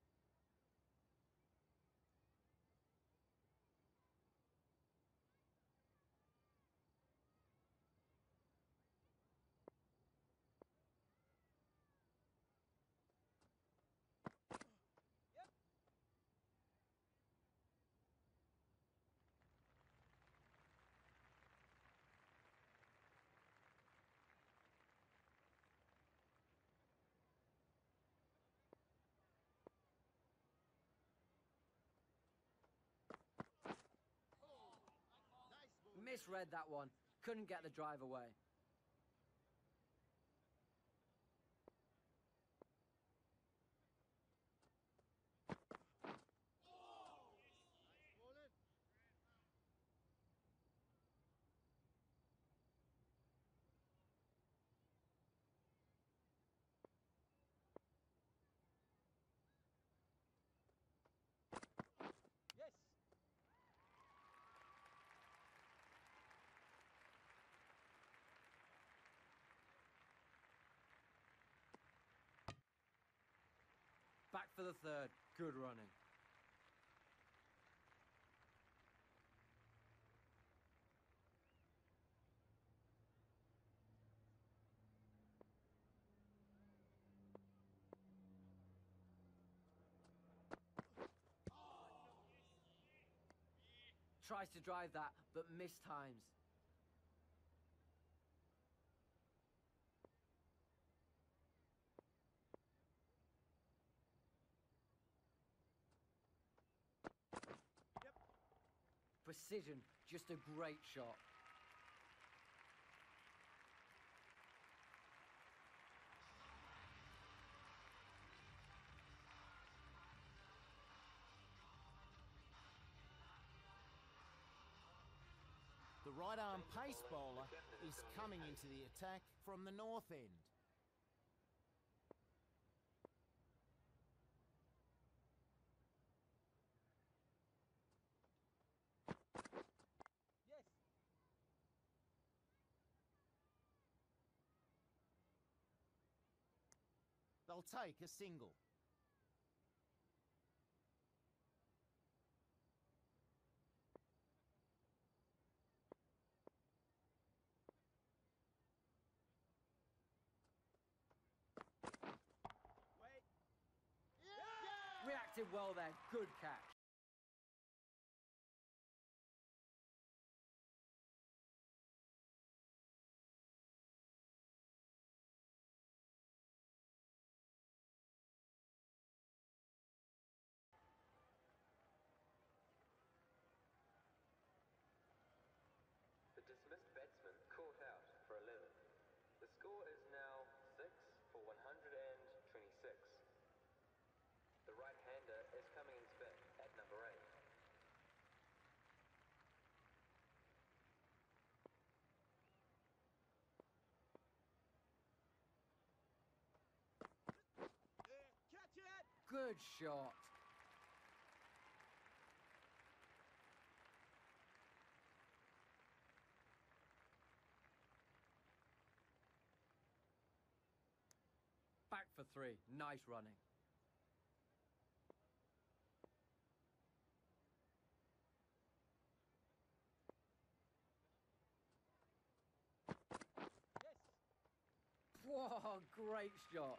Misread that one. Couldn't get the drive away. Yes. Back for the third. Good running. Tries to drive that, but mistimes. Yep. Precision, just a great shot. The right-arm pace bowler is coming into the attack from the north end. Yes. They'll take a single. Wait. Reacted well there. Good catch. The dismissed batsman caught out for eleven. The score is now six for one hundred twenty-six. The right-hander is coming in spin at number eight. Catch it. Good shot. Back for three. Nice running. Yes. Whoa, great shot.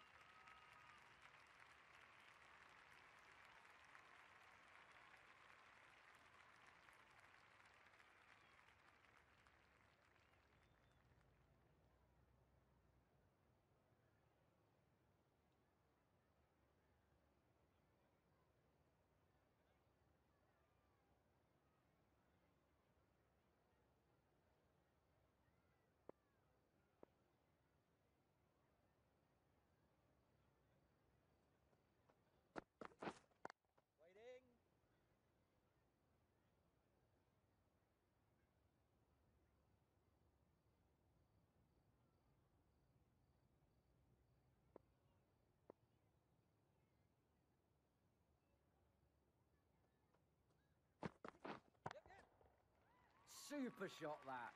super shot, that.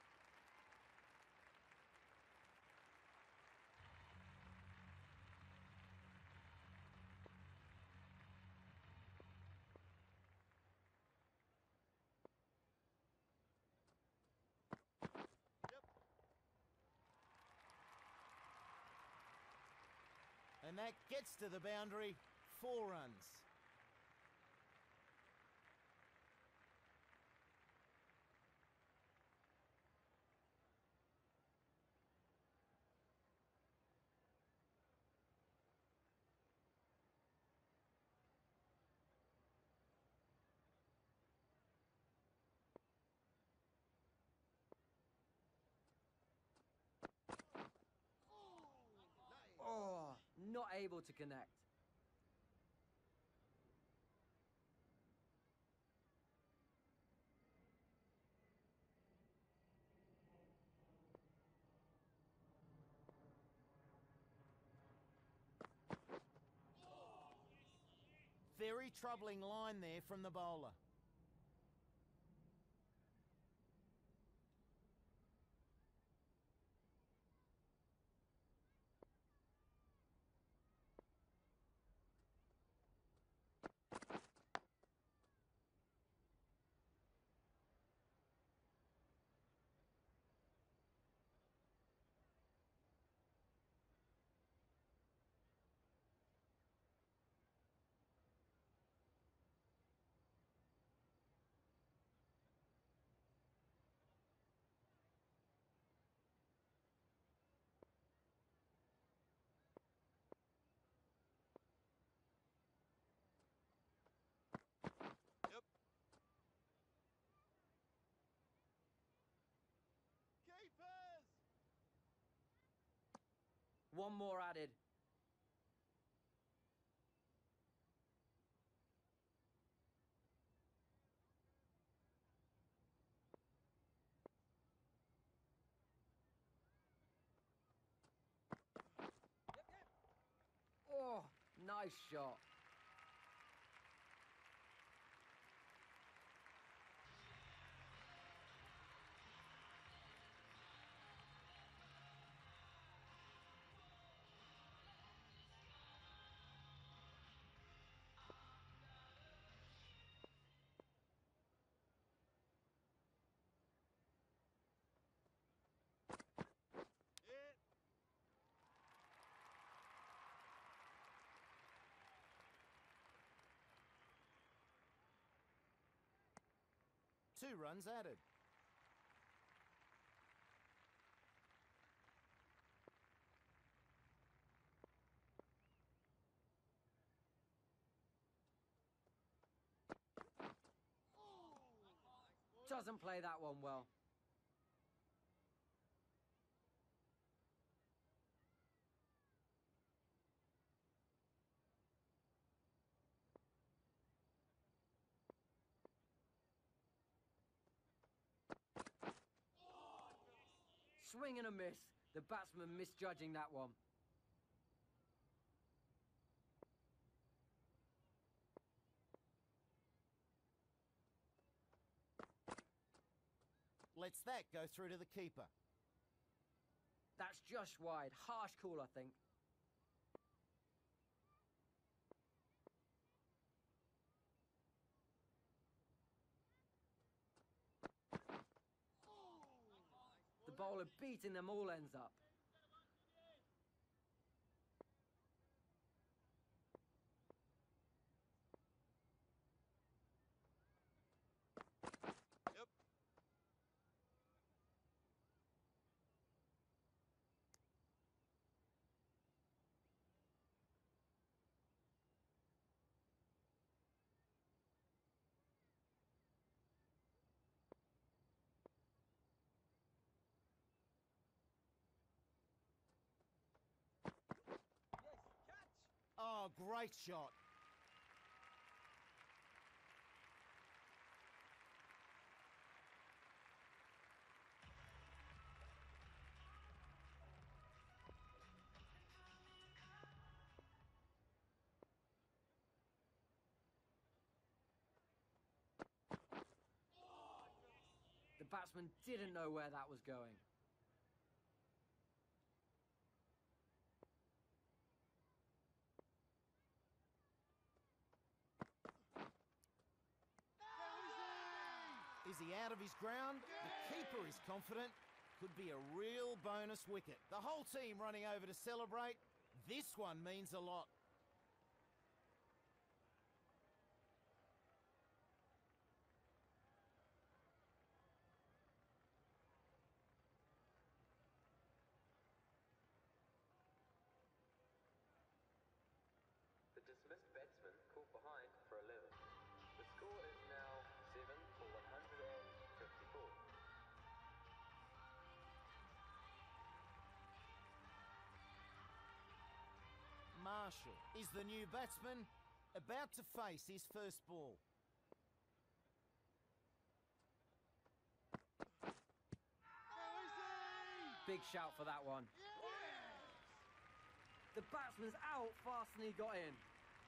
And that gets to the boundary. Four runs. Oh, not able to connect. Very troubling line there from the bowler. Keepers! One more added. Oh, nice shot. Hit! Two runs added. Doesn't play that one well. Swing and a miss. The batsman misjudging that one. Lets that go through to the keeper. That's just wide. Harsh call, I think. The bowler beating them all ends up. Yep. Yes, catch! Oh, great shot. The The batsman didn't know where that was going. Is he out of his ground? The keeper is confident. Could be a real bonus wicket. The whole team running over to celebrate. This one means a lot. The dismissed batsman caught behind for eleven. The score is now seven for one hundred fifty-four. Marshall is the new batsman, about to face his first ball. Big shout for that one. The batsman's out faster than he got in.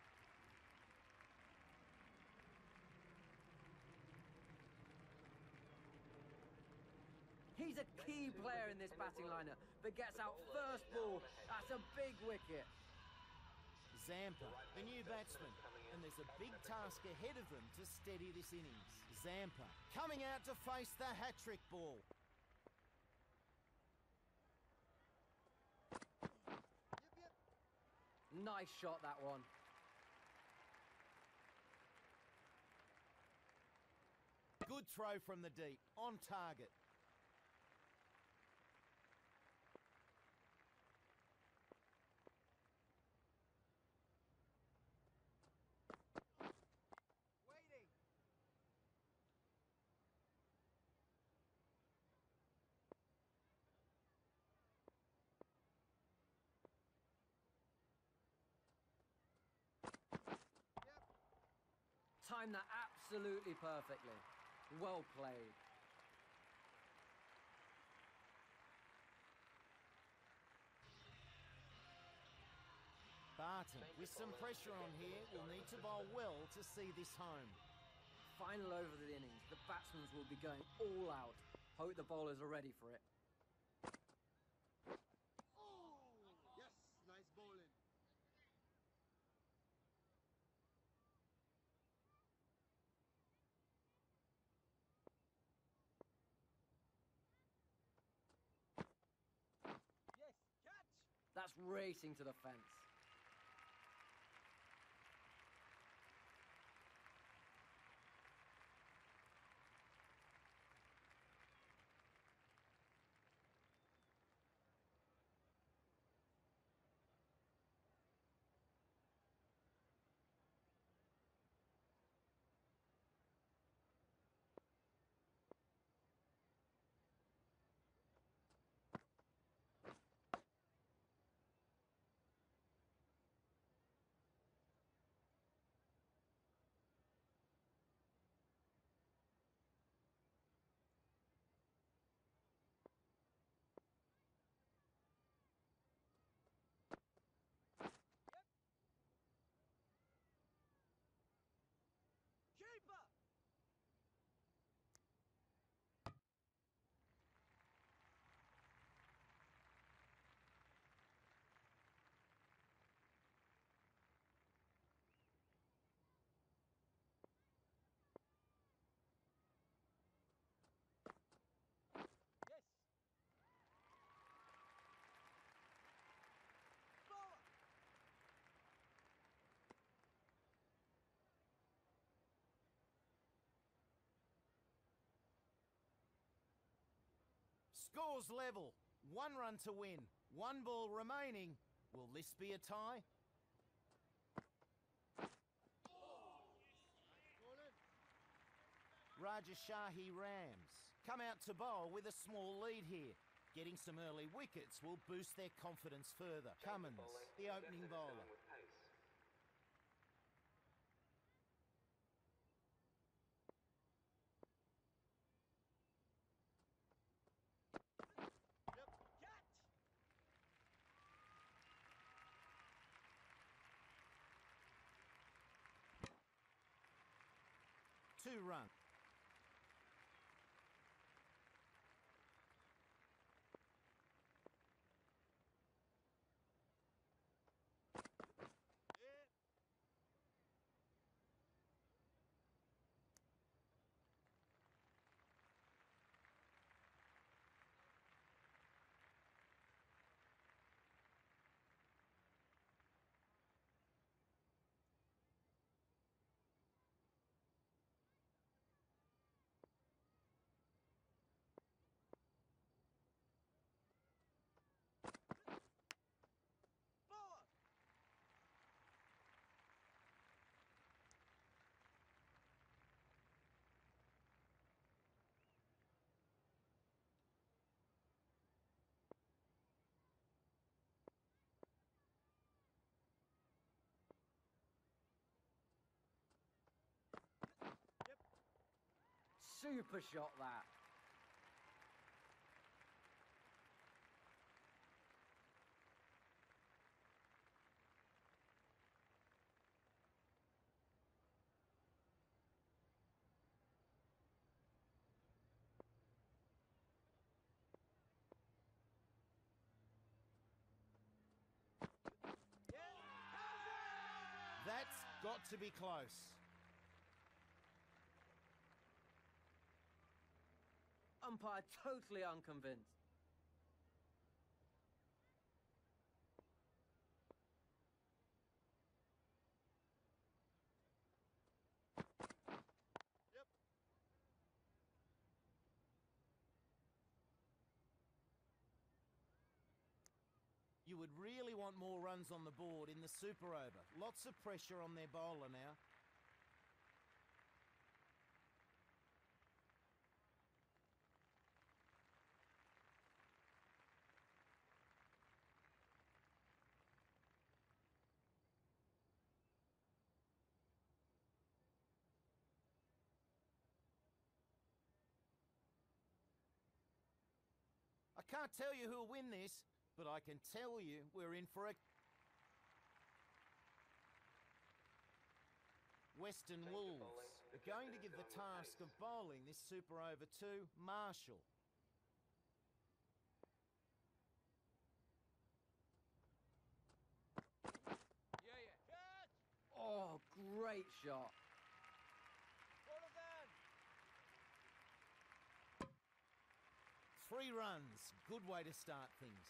He's a key player in this batting lineup, but gets out first ball. That's a big wicket. Zampa, the new batsman, and there's a big task ahead of them to steady this innings. Zampa coming out to face the hat-trick ball. Nice shot, that one. Good throw from the deep, on target. Waiting. Timed that absolutely perfectly. Well played. Barton, with some pressure on here, will need to bowl well to see this home. Final over the innings. The batsmen will be going all out. Hope the bowlers are ready for it. Yes, nice bowling. Yes, catch. That's racing to the fence. Keeper. Yes. Bowler. Scores level. One run to win. One ball remaining. Will this be a tie? Bowling. Rajashahi Rams come out to bowl with a small lead here. Getting some early wickets will boost their confidence further. Cummins, the opening bowler. With pace. Yep, catch. Two runs. super shot, that. That's got to be close. Umpire totally unconvinced. You would really want more runs on the board in the super over. Lots of pressure on their bowler now. I can't tell you who'll win this, but I can tell you we're in for a... Western Change of Wolves bowling. are going to give the task of bowling this super over to Marshall. Yeah, yeah. Catch! Oh, great shot. Well done! Three runs, good way to start things.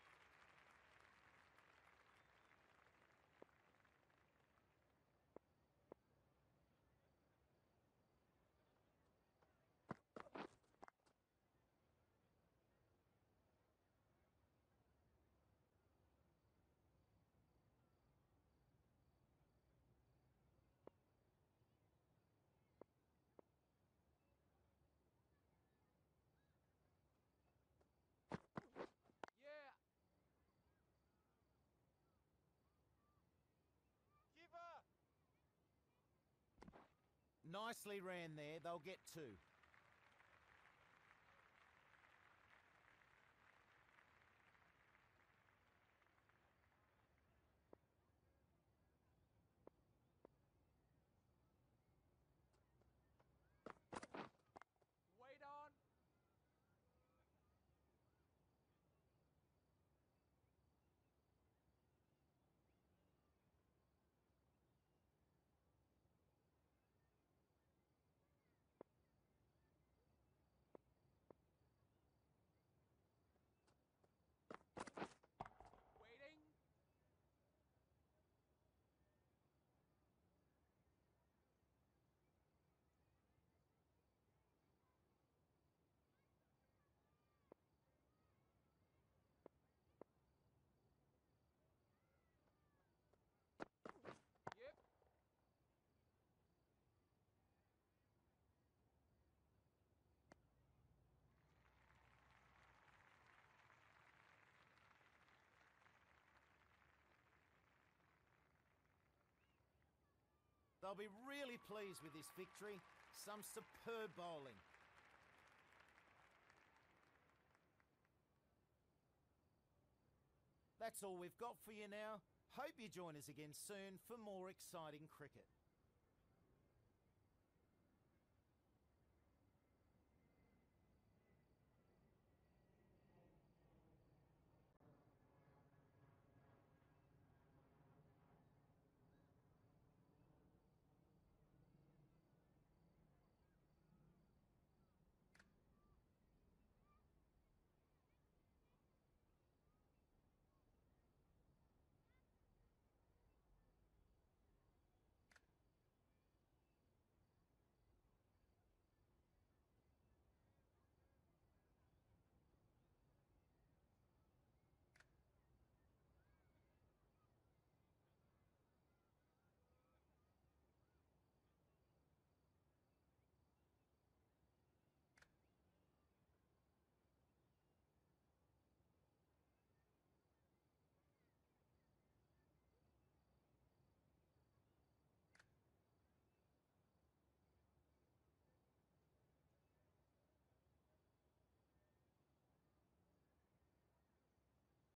Yeah! Keeper! Nicely ran there, they'll get two. Wait on! Waiting! Yep. They'll be really pleased with this victory. Some superb bowling. That's all we've got for you now. Hope you join us again soon for more exciting cricket.